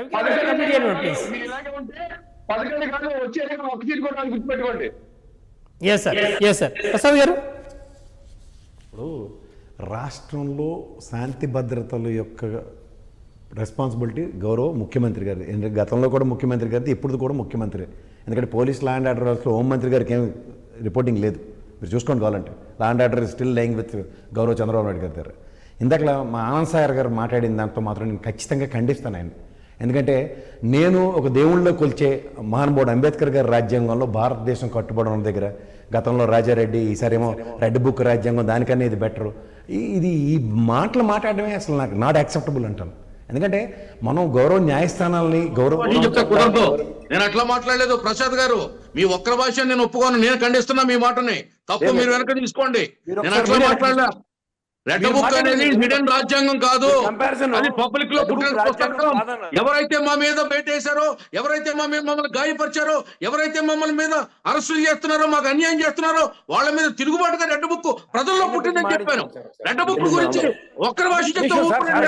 పథకాలు కాదు వచ్చే ఒక సీట్ కూడా గుర్తుపెట్టుకోండి.
Yes sir yes sir Prasad గారు.
ఇప్పుడు రాష్ట్రంలో శాంతి భద్రతల యొక్క రెస్పాన్సిబిలిటీ గౌరవ ముఖ్యమంత్రి గారి, ఎందుకంటే గతంలో కూడా ముఖ్యమంత్రి గారిది, ఇప్పుడు కూడా ముఖ్యమంత్రి. ఎందుకంటే పోలీస్ లా అండ్ ఆర్డర్ వ్యవస్థలో హోంమంత్రి గారికి ఏం రిపోర్టింగ్ లేదు, మీరు చూసుకోండి కావాలంటే. Law and order still laying with గౌరవ చంద్రబాబు నాయుడు గారి దగ్గర. ఇందాక మా ఆనంద్ సాగర్ గారు మాట్లాడిన దాంతో మాత్రం నేను ఖచ్చితంగా ఖండిస్తాను ఆయన. ఎందుకంటే నేను ఒక దేవుళ్ళలో కొలిచే మహానుభావుడు అంబేద్కర్ గారి రాజ్యాంగంలో భారతదేశం కట్టుబడి ఉన్న దగ్గర గతంలో రాజారెడ్డి, ఈసారేమో రెడ్ బుక్ రాజ్యాంగం, దానికన్నా ఇది బెటరు. ఇది ఈ మాటలు మాట్లాడడమే అసలు నాకు నాట్ యాక్సెప్టబుల్ అంటాను. ఎందుకంటే మనం గౌరవ న్యాయస్థానాలని గౌరవ
నేను అట్లా మాట్లాడలేదు ప్రసాద్ గారు. మీ ఒక్కర భాష నేను ఒప్పుకోను, నేను ఖండిస్తున్నా మీ మాటని. తప్పు మీరు వెనక తీసుకోండి. నేను అట్లా మాట్లాడలే. రెడ్ బుక్ అనేది హిడెన్ రాజ్యాంగం కాదు, అది పబ్లిక్ లో పుట్టిన పుస్తకం. ఎవరైతే మా మీద వేటేశారో, ఎవరైతే మా మీద మమ్మల్ని గాయపరిచారో, ఎవరైతే మమ్మల్ని మీద అరెస్టులు చేస్తున్నారో, మాకు అన్యాయం చేస్తున్నారో వాళ్ళ మీద తిరుగుబాటుగా రెడ్ బుక్ ప్రజల్లో పుట్టిందని చెప్పాను. రెడ్ బుక్ గురించి ఒక్కరి భాష చెప్తే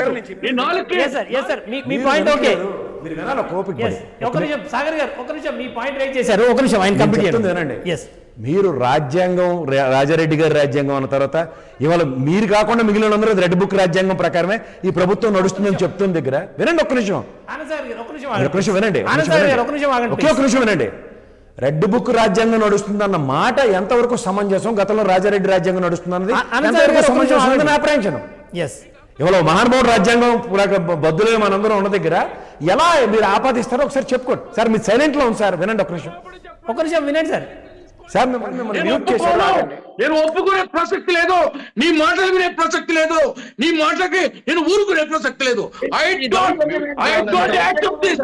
సాగర్ గారు ఒక నిమిషం మీ పాయింట్ రైజ్ చేశారు. ఒక నిమిషం ఆయన కంప్లీట్ చేయండి.
మీరు రాజ్యాంగం, రాజారెడ్డి గారి రాజ్యాంగం అన్న తర్వాత ఇవాళ మీరు కాకుండా మిగిలిన అందరూ రెడ్ బుక్ రాజ్యాంగం ప్రకారమే ఈ ప్రభుత్వం నడుస్తుందని చెప్తుంది దగ్గర. వినండి ఒక్క నిమిషం, ఒక్క నిమిషం వినండి, ఒకే ఒక్క నిమిషం వినండి. రెడ్ బుక్ రాజ్యాంగం నడుస్తుందన్న మాట ఎంతవరకు సమంజసం, గతంలో రాజారెడ్డి రాజ్యాంగం నడుస్తుందన్నది సమంజసం అప్రహెన్షన్. ఇవాళ మహానుభావుడు రాజ్యాంగం బద్దులే మనందరం ఉన్న దగ్గర ఎలా మీరు ఆపాదిస్తారో ఒకసారి చెప్పుకోండి సార్. మీరు సైలెంట్ లో ఉంది సార్, వినండి ఒక్క నిమిషం,
ఒక నిమిషం వినండి సార్.
సార్
నేను ఒప్పుకునే ప్రసక్తి లేదు, నీ మాటలు వినే ప్రసక్తి లేదు, నీ మాటలకి నేను ఊరుకునే ప్రసక్తి లేదు. I don't I don't accept this.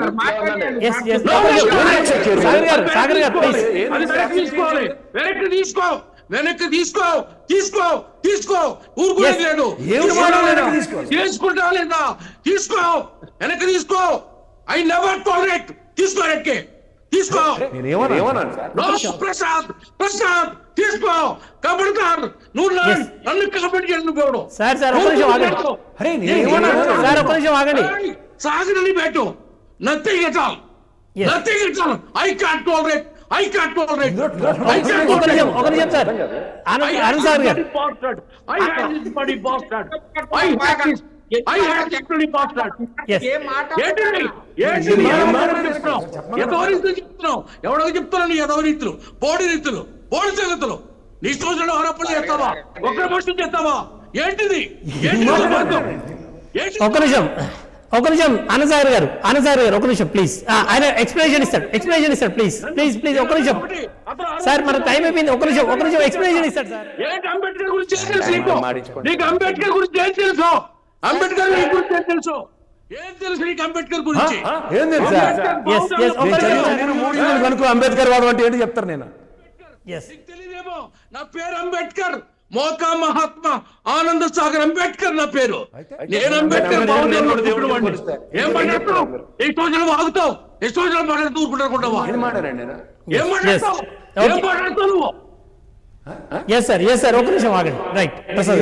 తీసుకోవాలి, వెనక్కి తీసుకో, వెనక్కి తీసుకో, తీసుకో, తీసుకో, ఊరుకునేది లేదు. తీసుకుంటా లేదా తీసుకో, వెనక్కి తీసుకో. I never tolerate. తీసుకో, వెనక్కి తీసుకో. ప్రసాద్ ప్రసాద్ తీసుకో. కబడ్దార్, నువ్వు నన్ను కబడ్డీ నువ్వు సాగనని పెట్టు. Nothing at all, nothing at all. I can't tolerate, I can't tolerate. I I had actually passed that. Yes. ఎవడో చెప్తున్నా నీ ఎదవ రీతులు, బోడి రీతులు, బోడి సంగతులు. నీ సోదరుడు ఆరోపణ చేస్తావా, ఒక్కరి భాష చేస్తావా? ఏంటిది?
ఒక నిమిషం, ఒక నిమిషం ఆనందసాగర్ గారు, ఆనందసాగర్ గారు ఒక నిమిషం ప్లీజ్. ఆయన ఎక్స్ప్లెనేషన్ ఇస్తాడు, ఎక్స్ప్లెనేషన్ ఇస్తాడు ప్లీజ్ ప్లీజ్ ప్లీజ్ ఒక నిమిషం సార్, మన టైం అయిపోయింది. ఒక నిమిషం, ఒక నిమిషం ఎక్స్ప్లెనేషన్ ఇస్తాడు సార్.
ఏంటి అంబేద్కర్ గురించి ఏం తెలుసు నీకు? నీకు అంబేద్కర్ గురించి ఏం తెలుసు? అంబేద్కర్ గురించి ఏం తెలుసు? ఏం తెలుసు నీకు అంబేద్కర్ గురించి?
ఏం తెలుసు? అంబేద్కర్ వాదం అంటే ఏంటి చెప్తారు. నేను
తెలియదేమో, నా పేరు అంబేద్కర్, మోకా మహాత్మా ఆనంద సాగర్ అంబేద్కర్ నా పేరు. నేను అంబేద్కర్ ఏం మాట్లాడుతున్నావు? ఎన్ని రోజులు ఆగుతావు, ఎన్ని రోజులు మాట్లాడుతూ ఊరుకుంటావు? ఏం మాట్లాడతావు, ఏం మాట్లాడతావు నువ్వు?
ఎస్ సార్, ఎస్ సార్, ఒక నిమిషం ఆగండి. రైట్ ప్రసాద్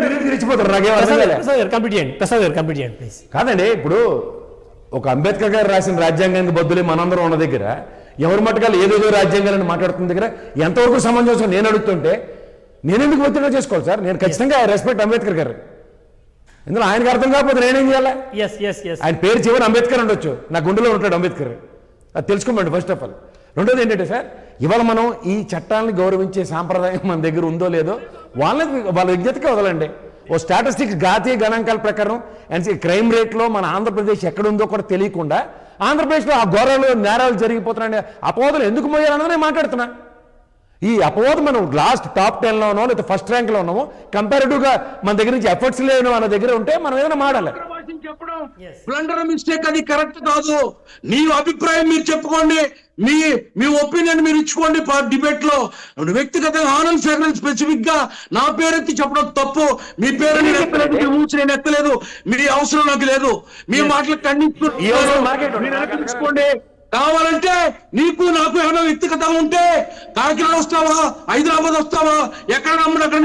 గారు కంప్లీట్ చేయండి, ప్రసాద్ గారు కంప్లీట్ చేయండి ప్లీజ్.
కాదండి, ఇప్పుడు ఒక అంబేద్కర్ గారు రాసిన రాజ్యాంగానికి బద్దులే మనందరం ఉన్న దగ్గర ఎవరి మట్టుకాలు ఏదేదో రాజ్యాంగాలను మాట్లాడుతున్న దగ్గర ఎంతవరకు సమంజసం నేను అడుగుతుంటే నేనెందుకు ఒత్తిడి చేసుకోవాలి సార్? నేను ఖచ్చితంగా రెస్పెక్ట్ అంబేద్కర్ గారు. ఇందులో ఆయనకు అర్థం కాకపోతే నేనేం చేయాలి? ఆయన పేరు చివరి అంబేద్కర్ ఉండొచ్చు, నా గుండెలో ఉంటాడు అంబేద్కర్, అది తెలుసుకోమండి ఫస్ట్ ఆఫ్ ఆల్. రెండోది ఏంటంటే సార్, ఇవాళ మనం ఈ చట్టాలను గౌరవించే సాంప్రదాయం మన దగ్గర ఉందో లేదో వాళ్ళని వాళ్ళ విజ్ఞతగా వదలండి. ఓ స్టాటిస్టిక్స్ జాతీయ గణాంకాల ప్రకారం అండ్ క్రైమ్ రేట్లో మన ఆంధ్రప్రదేశ్ ఎక్కడుందో కూడా తెలియకుండా ఆంధ్రప్రదేశ్లో ఆ ఘోరాలు నేరాలు జరిగిపోతున్నాయండి. అపోహలు ఎందుకు మోయాలన్నది నేను మాట్లాడుతున్నా. ఈ అపవాదం మనం లాస్ట్ టాప్ టెన్లో ఉన్నామో లేదా ఫస్ట్ ర్యాంక్లో ఉన్నామో, కంపారిటివ్గా మన దగ్గర నుంచి ఎఫర్ట్స్ లేని మన దగ్గర ఉంటే మనం ఏదైనా మాడాలి.
చెప్పడం బ్లండర్ మిస్టేక్, అది కరెక్ట్ కాదు. నీ అభిప్రాయం మీరు చెప్పుకోండి, మీ మీ ఒపీనియన్ మీరు ఇచ్చుకోండి డిబేట్ లో. వ్యక్తిగతంగా ఆనంద్ సాగర్ స్పెసిఫిక్ గా నా పేరెత్తి చెప్పడం తప్పు. మీ పేరు నేను ఎక్కలేదు, మీ ఊచి నేను ఎక్కలేదు, మీ అవసరం నాకు లేదు. మీ మాటలు ఖండించుకోండి. కావాలంటే నీకు నాకు ఏమైనా వ్యక్తిగత ఉంటే కాకినాడ వస్తావా, హైదరాబాద్ వస్తావా, ఎక్కడ రమ్మని అక్కడ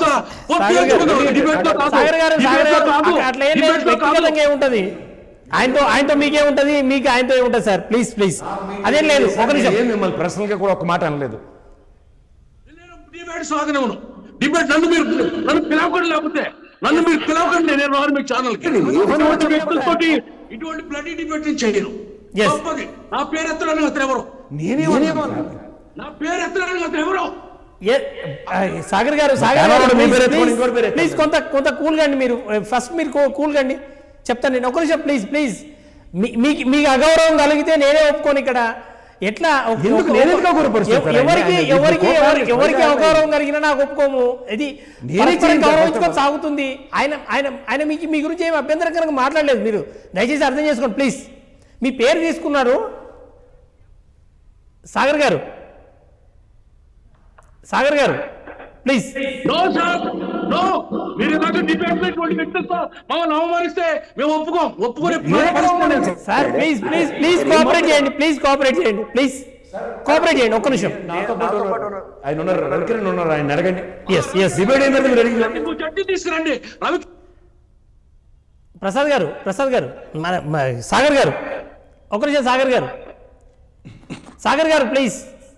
ఏముంటది ఆయనతో ఆయనతో మీకే ఉంటది, మీకు ఆయనతో ఏముంటది సార్? ప్లీజ్ ప్లీజ్ అదేం లేదు. ఒక నిమిషం,
మిమ్మల్ని పర్సనల్ గా కూడా ఒక మాట అనలేదు.
డిబేట్ సాగనివ్వను. డిబేట్ నన్ను మీరు నన్ను పిలవకండి, లేకపోతే నన్ను మీరు పిలవకండి. నేను రాను మీ ఛానల్ కి. వ్యక్తులతోటి ఇటువంటి బ్లడీ డిబేట్ చేయను. గొప్పది. నా పేరు ఎత్తడానికి అతను ఎవరు?
నేనేమన్నా
నా పేరు ఎత్తడానికి అతను ఎవరు?
సాగర్ గారు సాగర్ గారు ప్లీజ్ కొంత కొంత కూల్ కండి. మీరు ఫస్ట్ మీరు కూల్ కండి, చెప్తాను నేను. ఒక నిమిషం ప్లీజ్ ప్లీజ్. మీకు మీకు అగౌరవం కలిగితే నేనే ఒప్పుకోను ఇక్కడ. ఎట్లా ఎవరికి ఎవరికి ఎవరికి అగౌరవం కలిగినా నాకు ఒప్పుకోము. ఇది గౌరవించుకొని సాగుతుంది. ఆయన ఆయన ఆయన మీకు మీ గురించి ఏమి అభ్యంతరకరంగా మాట్లాడలేదు. మీరు దయచేసి అర్థం చేసుకోండి ప్లీజ్. మీ పేరు తీసుకున్నారు సాగర్ గారు. సాగర్ గారు ప్లీజ్.
No sir, no. మీరు ఇలాంటి డిబేట్ వ్యక్తులతో మమ్మల్ని అవమానిస్తే మేము ఒప్పుకోం. ఒప్పుకునే
sir please please please cooperate చేయండి. ప్లీజ్ కోఆపరేట్ చేయండి. ప్లీజ్ కోఆపరేట్ చేయండి. ఒక్క నిమిషం.
ఆయన ఉన్నారు, రవికిరణ్ ఉన్నారు, ఆయన అడగండి.
ఎస్ ఎస్
డిబేట్ ఏంటంటే మీరు అడిగి
జడ్జి తీసుకురండి. రవి
ప్రసాద్ గారు ప్రసాద్ గారు మన సాగర్ గారు ఒక నిమిషం. సాగర్ గారు సాగర్ గారు ప్లీజ్.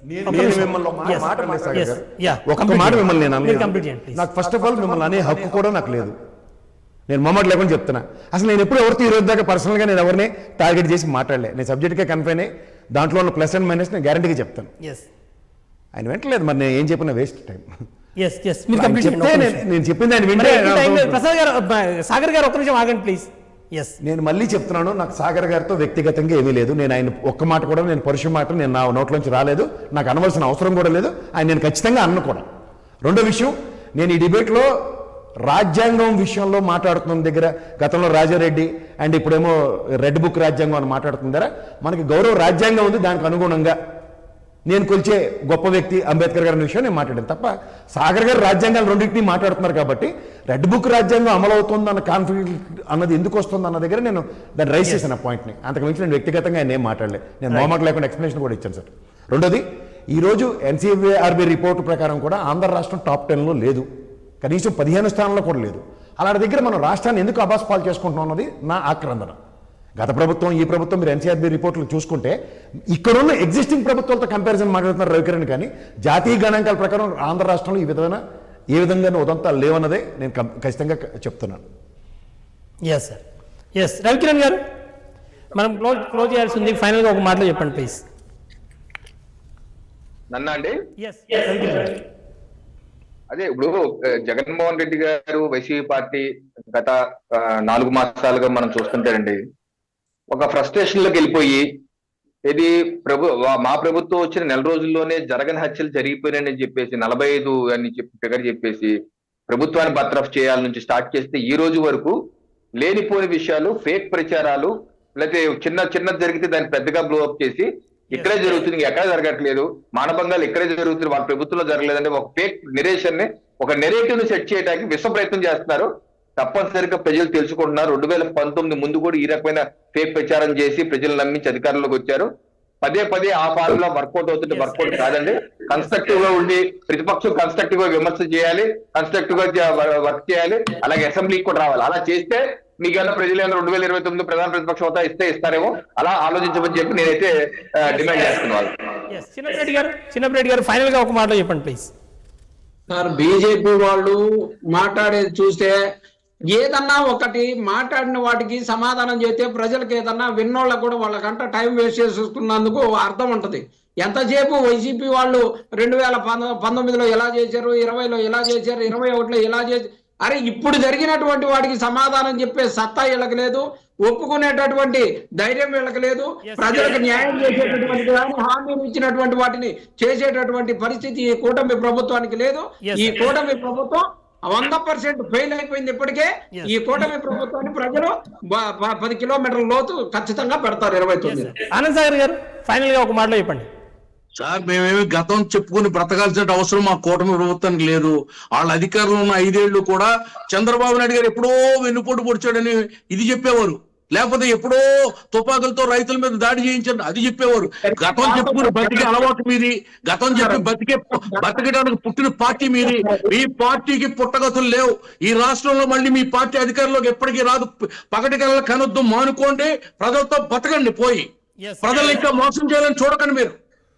ఒక్క మాట మిమ్మల్ని నేను నాకు ఫస్ట్ ఆఫ్ ఆల్ మిమ్మల్ని అనే హక్కు కూడా నాకు లేదు. నేను మొమ్మటి లేకుండా చెప్తున్నా. అసలు నేను ఎప్పుడు ఎవరితో ఈ రోజు దాకా పర్సనల్గా నేను ఎవరిని టార్గెట్ చేసి మాట్లాడలే. నేను సబ్జెక్ట్కే కన్ఫైన్ అయ్యి దాంట్లో ఉన్న ప్లస్ అండ్ మైనస్ నేను గ్యారంటీగా చెప్తాను. ఆయన వెంటలేదు, మరి నేను ఏం చెప్పినా వేస్ట్ టైం. నేను చెప్పింది ఆయన వింటే.
ప్రసాద్ గారు సాగర్ గారు ఒక్క నిమిషం ఆగండి ప్లీజ్. ఎస్
నేను మళ్ళీ చెప్తున్నాను, నాకు సాగర్ గారితో వ్యక్తిగతంగా ఏమీ లేదు. నేను ఆయన ఒక్క మాట కూడా నేను పరుష మాట నేను నా నోట్లోంచి రాలేదు. నాకు అనవలసిన అవసరం కూడా లేదు. ఆయన నేను ఖచ్చితంగా అన్న కూడా. రెండో విషయం, నేను ఈ డిబేట్లో రాజ్యాంగం విషయంలో మాట్లాడుతున్న దగ్గర గతంలో రాజారెడ్డి అండ్ ఇప్పుడేమో రెడ్ బుక్ రాజ్యాంగం అని మాట్లాడుతున్న దగ్గర మనకి గౌరవ రాజ్యాంగం ఉంది. దానికి అనుగుణంగా నేను కొలిచే గొప్ప వ్యక్తి అంబేద్కర్ గారి విషయం నేను మాట్లాడాను తప్ప, సాగర్ గారు రాజ్యాంగాలు రెండింటినీ మాట్లాడుతున్నారు కాబట్టి రెడ్ బుక్ రాజ్యాంగం అమలు అవుతుంది అన్న కాన్ఫిడెంట్ అన్నది ఎందుకు వస్తుంది అన్న దగ్గర నేను దాన్ని రైజ్ చేసిన పాయింట్ని. అంతకుమించి నేను వ్యక్తిగతంగా ఆయన ఏం మాట్లాడలేదు. నేను మొహమాట లేకుండా ఎక్స్ప్లెనేషన్ కూడా ఇచ్చాను సార్. రెండోది, ఈరోజు ఎన్సీఆర్బీ రిపోర్టు ప్రకారం కూడా ఆంధ్ర రాష్ట్రం టాప్ టెన్లో లేదు, కనీసం పదిహేను స్థానంలో కూడా లేదు. అలాంటి దగ్గర మనం రాష్ట్రాన్ని ఎందుకు అబాస్పాలు చేసుకుంటున్నాం అన్నది నా ఆక్రందన. గత ప్రభుత్వం ఈ ప్రభుత్వం మీరు ఎన్సీఆర్బీ రిపోర్ట్లు చూసుకుంటే ఇక్కడున్న ఎగ్జిస్టింగ్ ప్రభుత్వాలతో కంపారిజన్ మాట్లాడుతున్నారు రవికిరణ్. కానీ జాతీయ గణాంకాల ప్రకారం ఆంధ్ర రాష్ట్రంలో ఈ విధమైన ఏ విధంగా ఉదంతాలు లేవన్నదే నేను ఖచ్చితంగా చెప్తున్నాను.
Yes sir. ఎస్ రవికిరణ్ గారు, మనం క్లోజ్ క్లోజ్ చేయాల్సి ఉంది. ఫైనల్గా ఒక మాటలో చెప్పండి ప్లీజ్.
నన్నా అండి?
ఎస్ రవికిరణ్ గారు.
అదే ఇప్పుడు జగన్మోహన్ రెడ్డి గారు వైసీపీ పార్టీ గత నాలుగు మాసాలుగా మనం చూస్తుంటారండి, ఒక ఫ్రస్ట్రేషన్ లోకి వెళ్ళిపోయి, ఇది ప్రభు మా ప్రభుత్వం వచ్చిన నెల రోజుల్లోనే జరగని హత్యలు జరిగిపోయినాయని చెప్పేసి నలభై ఐదు అని చెప్పి ఫిగర్ చెప్పేసి ప్రభుత్వాన్ని బర్తరఫ్ చేయాల నుంచి స్టార్ట్ చేస్తే ఈ రోజు వరకు లేనిపోని విషయాలు, ఫేక్ ప్రచారాలు, లేకపోతే చిన్న చిన్నది జరిగితే దాన్ని పెద్దగా బ్లో అప్ చేసి ఇక్కడే జరుగుతుంది, ఎక్కడ జరగట్లేదు, మానభంగాలు ఇక్కడే జరుగుతుంది, వాళ్ళ ప్రభుత్వంలో జరగలేదంటే ఒక ఫేక్ నెరేషన్ ని, ఒక నెరేటివ్ ని సెట్ చేయడానికి విశ్వ ప్రయత్నం చేస్తున్నారు. తప్పనిసరిగా ప్రజలు తెలుసుకుంటున్నారు. రెండు వేల పంతొమ్మిది ముందు కూడా ఈ రకమైన ఫేక్ ప్రచారం చేసి ప్రజలు నమ్మించి అధికారంలోకి వచ్చారు. పదే పదే ఆ ఫార్ములా వర్కౌట్ అవుతుంటే వర్కౌట్ కాదండి. కన్స్ట్రక్టివ్ గా ఉండి ప్రతిపక్షం కన్స్ట్రక్టివ్ గా విమర్శ చేయాలి, కన్స్ట్రక్టివ్ గా వర్క్ చేయాలి, అలాగే అసెంబ్లీకి కూడా రావాలి. అలా చేస్తే మీకన్నా ప్రజలు రెండు వేల ఇరవై తొమ్మిది ప్రధాన ప్రతిపక్ష హోదా ఇస్తే ఇస్తారేమో, అలా ఆలోచించమని చెప్పి నేనైతే డిమాండ్ చేస్తున్నాను.
చిన్నరెడ్డి గారు చిన్నరెడ్డి గారు ఫైనల్ గా ఒక మాట చెప్పండి ప్లీజ్.
సార్, బీజేపీ వాళ్ళు మాట్లాడేది చూస్తే ఏదన్నా ఒకటి మాట్లాడిన వాటికి సమాధానం చేస్తే ప్రజలకు ఏదన్నా విన్నోళ్ళకు కూడా వాళ్ళకంట టైం వేస్ట్ చేసుకున్నందుకు అర్థం ఉంటది. ఎంతసేపు వైసీపీ వాళ్ళు రెండు వేల పంతొమ్మిదిలో ఎలా చేశారు, ఇరవైలో ఎలా చేశారు, ఇరవై ఒకటిలో ఎలా చేశారు, అరే ఇప్పుడు జరిగినటువంటి వాటికి సమాధానం చెప్పే సత్తా వీళ్ళకి లేదు, ఒప్పుకునేటటువంటి ధైర్యం వీళ్ళకి లేదు, ప్రజలకు న్యాయం చేసేటటువంటి హామీలు ఇచ్చినటువంటి వాటిని చేసేటటువంటి పరిస్థితి ఈ కూటమి ప్రభుత్వానికి లేదు. ఈ కూటమి ప్రభుత్వం వంద పర్సెంట్ ఫెయిల్ అయిపోయింది. ఇప్పటికే ఈ కూటమి ప్రభుత్వాన్ని ప్రజలు పది కిలోమీటర్ల లోతు ఖచ్చితంగా పెడతారు ఇరవై తొమ్మిది.
ఆనంద్ సాగర్ గారు ఫైనల్ గా ఒక మాటలో చెప్పండి.
సార్, మేమేమి గతం చెప్పుకుని బ్రతకాల్సిన అవసరం మా కూటమి ప్రభుత్వానికి లేదు. వాళ్ళ అధికారంలో ఉన్న ఐదేళ్లు కూడా చంద్రబాబు నాయుడు గారు ఎప్పుడో వెన్నుపోటు పొడిచాడని ఇది చెప్పేవారు, లేకపోతే ఎప్పుడో తుపాకులతో రైతుల మీద దాడి చేయించండి అది చెప్పేవారు. గతం చెప్పుకుని బతికే అలవాటు మీది, గతం చెప్పి బతికే బతకడానికి పుట్టిన పార్టీ మీది. మీ పార్టీకి పుట్టగతులు లేవు. ఈ రాష్ట్రంలో మళ్ళీ మీ పార్టీ అధికారంలోకి ఎప్పటికీ రాదు. పగటి కళ్ళ కనొద్దు, మానుకోండి, ప్రజలతో బతకండి. పోయి ప్రజలు ఇంకా మోసం చేయాలని చూడకండి. మీరు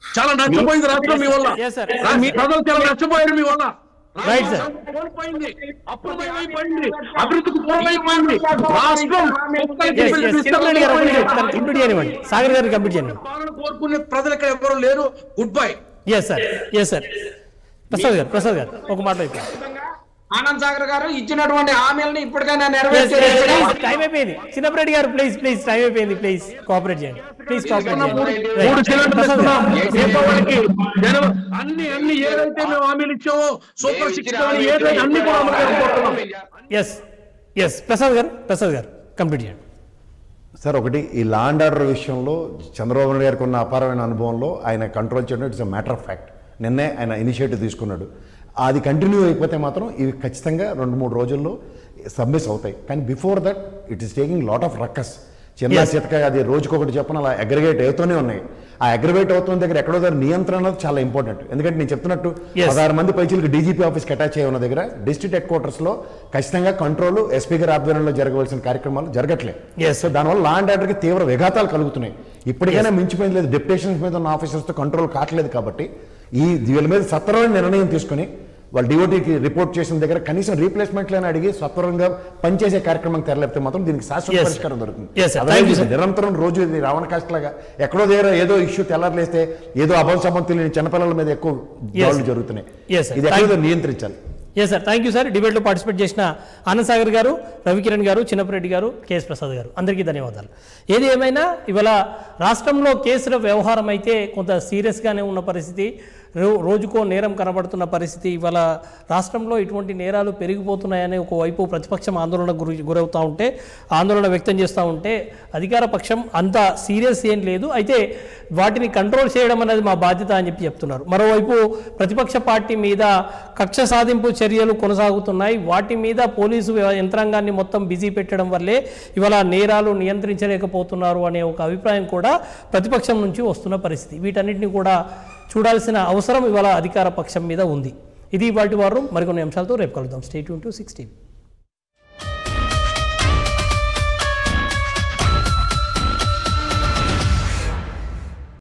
చాలా నష్టపోయింది రాష్ట్రం మీ వల్ల.
Yes, sir.
రా- మీ ప్రజలు చాలా నష్టపోయారు మీ వల్ల.
Right, sir.
కోల్పోయింది, అప్రమయమైపోయింది, అభివృద్ధికి పూర్వమైపోయింది రాష్ట్రం.
Yes, yes. చిన్నప్పటి గారు ఒకటి చెప్తాను, కంప్లీట్ చేయనివ్వండి. సాగర్ గారిని కంప్లీట్ చేయండి.
పాలన కోరుకునే ప్రజలు ఇక్కడ ఎవరు లేరు. Goodbye.
Yes sir, yes sir. Prasad గారు, ప్రసాద్ గారు ఒక మాట అయిపోయింది.
ఆనంద్ సాగర్ గారు ఇచ్చినటువంటి హామీలను ఇప్పటికైనా నెరవేర్చారు.
టైం అయిపోయింది. చిన్నప్పటి గారు ప్లీజ్ ప్లీజ్ టైం అయిపోయింది. ప్లీజ్ కోఆపరేట్ చేయండి. ప్లీజ్ కోఆపరేట్
మూడు
చేయండి.
సిలిండర్లు
ప్రసాద్
ఇస్తున్నాం.
గారు.
దీపావళికి జనవరి అన్ని అన్ని ఏదైతే మేము హామీలు ఇచ్చామో సూపర్ సిక్స్ కానీ ఏదైతే అన్ని కూడా అమలు జరుగుతున్నాం.
ఎస్ ఎస్ ప్రసాద్ గారు, ప్రసాద్ గారు కంప్లీట్ చేయండి.
సార్ ఒకటి, ఈ లా అండ్ ఆర్డర్ విషయంలో చంద్రబాబు నాయుడు గారికి ఉన్న అపారమైన అనుభవంలో ఆయన కంట్రోల్ చేయడం it's a matter of fact. నిన్నే ఆయన ఇనిషియేటివ్ తీసుకున్నాడు. అది కంటిన్యూ అయిపోతే మాత్రం ఇవి ఖచ్చితంగా రెండు మూడు రోజుల్లో సబ్మిస్ అవుతాయి. కానీ before that it is taking lot of ruckus. చిన్న చితక అది రోజుకొకటి చెప్పిన అలా అగ్రిగేట్ అవుతూనే ఉన్నాయి. ఆ అగ్రిగేట్ అవుతున్న దగ్గర ఎక్కడో దగ్గర నియంత్రణ అనేది చాలా ఇంపార్టెంట్. ఎందుకంటే నేను చెప్తున్నట్టు పదహారు మంది పైచీలకు డీజీపీ ఆఫీస్కి అటాచ్ అయ్యి ఉన్న దగ్గర డిస్ట్రిక్ట్ హెడ్ క్వార్టర్స్లో ఖచ్చితంగా కంట్రోల్ ఎస్పీ గారి ఆధ్వర్యంలో జరగవలసిన కార్యక్రమాలు జరగట్లేదు. సో దానివల్ల లా అండ్ ఆర్డర్కి తీవ్ర విఘాతాలు కలుగుతున్నాయి. ఇప్పటికైనా మించిపోయింది లేదు, డెప్యుటేషన్స్ మీద ఉన్న ఆఫీసర్స్తో కంట్రోల్ కావట్లేదు. కాబట్టి ఈ వీళ్ళ మీద సత్వరమైన నిర్ణయం తీసుకుని వాళ్ళు డిఓటీకి రిపోర్ట్ చేసిన దగ్గర కనీసం రీప్లేస్మెంట్లను అడిగి సత్వరంగా పనిచేసే కార్యక్రమం తెరలేపితే మాత్రం దీనికి శాశ్వత పరిష్కారం దొరుకుతుంది. నిరంతరం రోజు ఇది రావణ కాష్టలాగా ఎక్కడో దగ్గర ఏదో ఇష్యూ తెల్లారలేస్తే ఏదో అభంశమం తెలియని చిన్నపిల్లల మీద ఎక్కువ దాడులు జరుగుతున్నాయి. ఇది ఎక్కడో నియంత్రించాలి.
Yes sir, thank you sir. డిబేట్లో పార్టిసిపేట్ చేసిన ఆనంద్ సాగర్ గారు, రవికిరణ్ గారు, చిన్నపరెడ్డి గారు, కేఎస్ ప్రసాద్ గారు అందరికీ ధన్యవాదాలు. ఏది ఏమైనా ఇవాళ రాష్ట్రంలో కేసుల వ్యవహారం అయితే కొంత సీరియస్గానే ఉన్న పరిస్థితి. రో రోజుకో నేరం కనబడుతున్న పరిస్థితి. ఇవాళ రాష్ట్రంలో ఇటువంటి నేరాలు పెరిగిపోతున్నాయని ఒకవైపు ప్రతిపక్షం ఆందోళన గురి గురవుతూ ఉంటే, ఆందోళన వ్యక్తం చేస్తూ ఉంటే, అధికార పక్షం అంత సీరియస్ ఏం లేదు, అయితే వాటిని కంట్రోల్ చేయడం అనేది మా బాధ్యత అని చెప్పి చెప్తున్నారు. మరోవైపు ప్రతిపక్ష పార్టీ మీద కక్ష సాధింపు చర్యలు కొనసాగుతున్నాయి. వాటి మీద పోలీసు యంత్రాంగాన్ని మొత్తం బిజీ పెట్టడం వల్లే ఇవాళ నేరాలు నియంత్రించలేకపోతున్నారు అనే ఒక అభిప్రాయం కూడా ప్రతిపక్షం నుంచి వస్తున్న పరిస్థితి. వీటన్నిటిని కూడా చూడాల్సిన అవసరం ఇవాళ అధికార పక్షం మీద ఉంది. ఇది వాటి వారు మరికొన్ని అంశాలతో రేపు కలుద్దాం. Stay tune to six TV.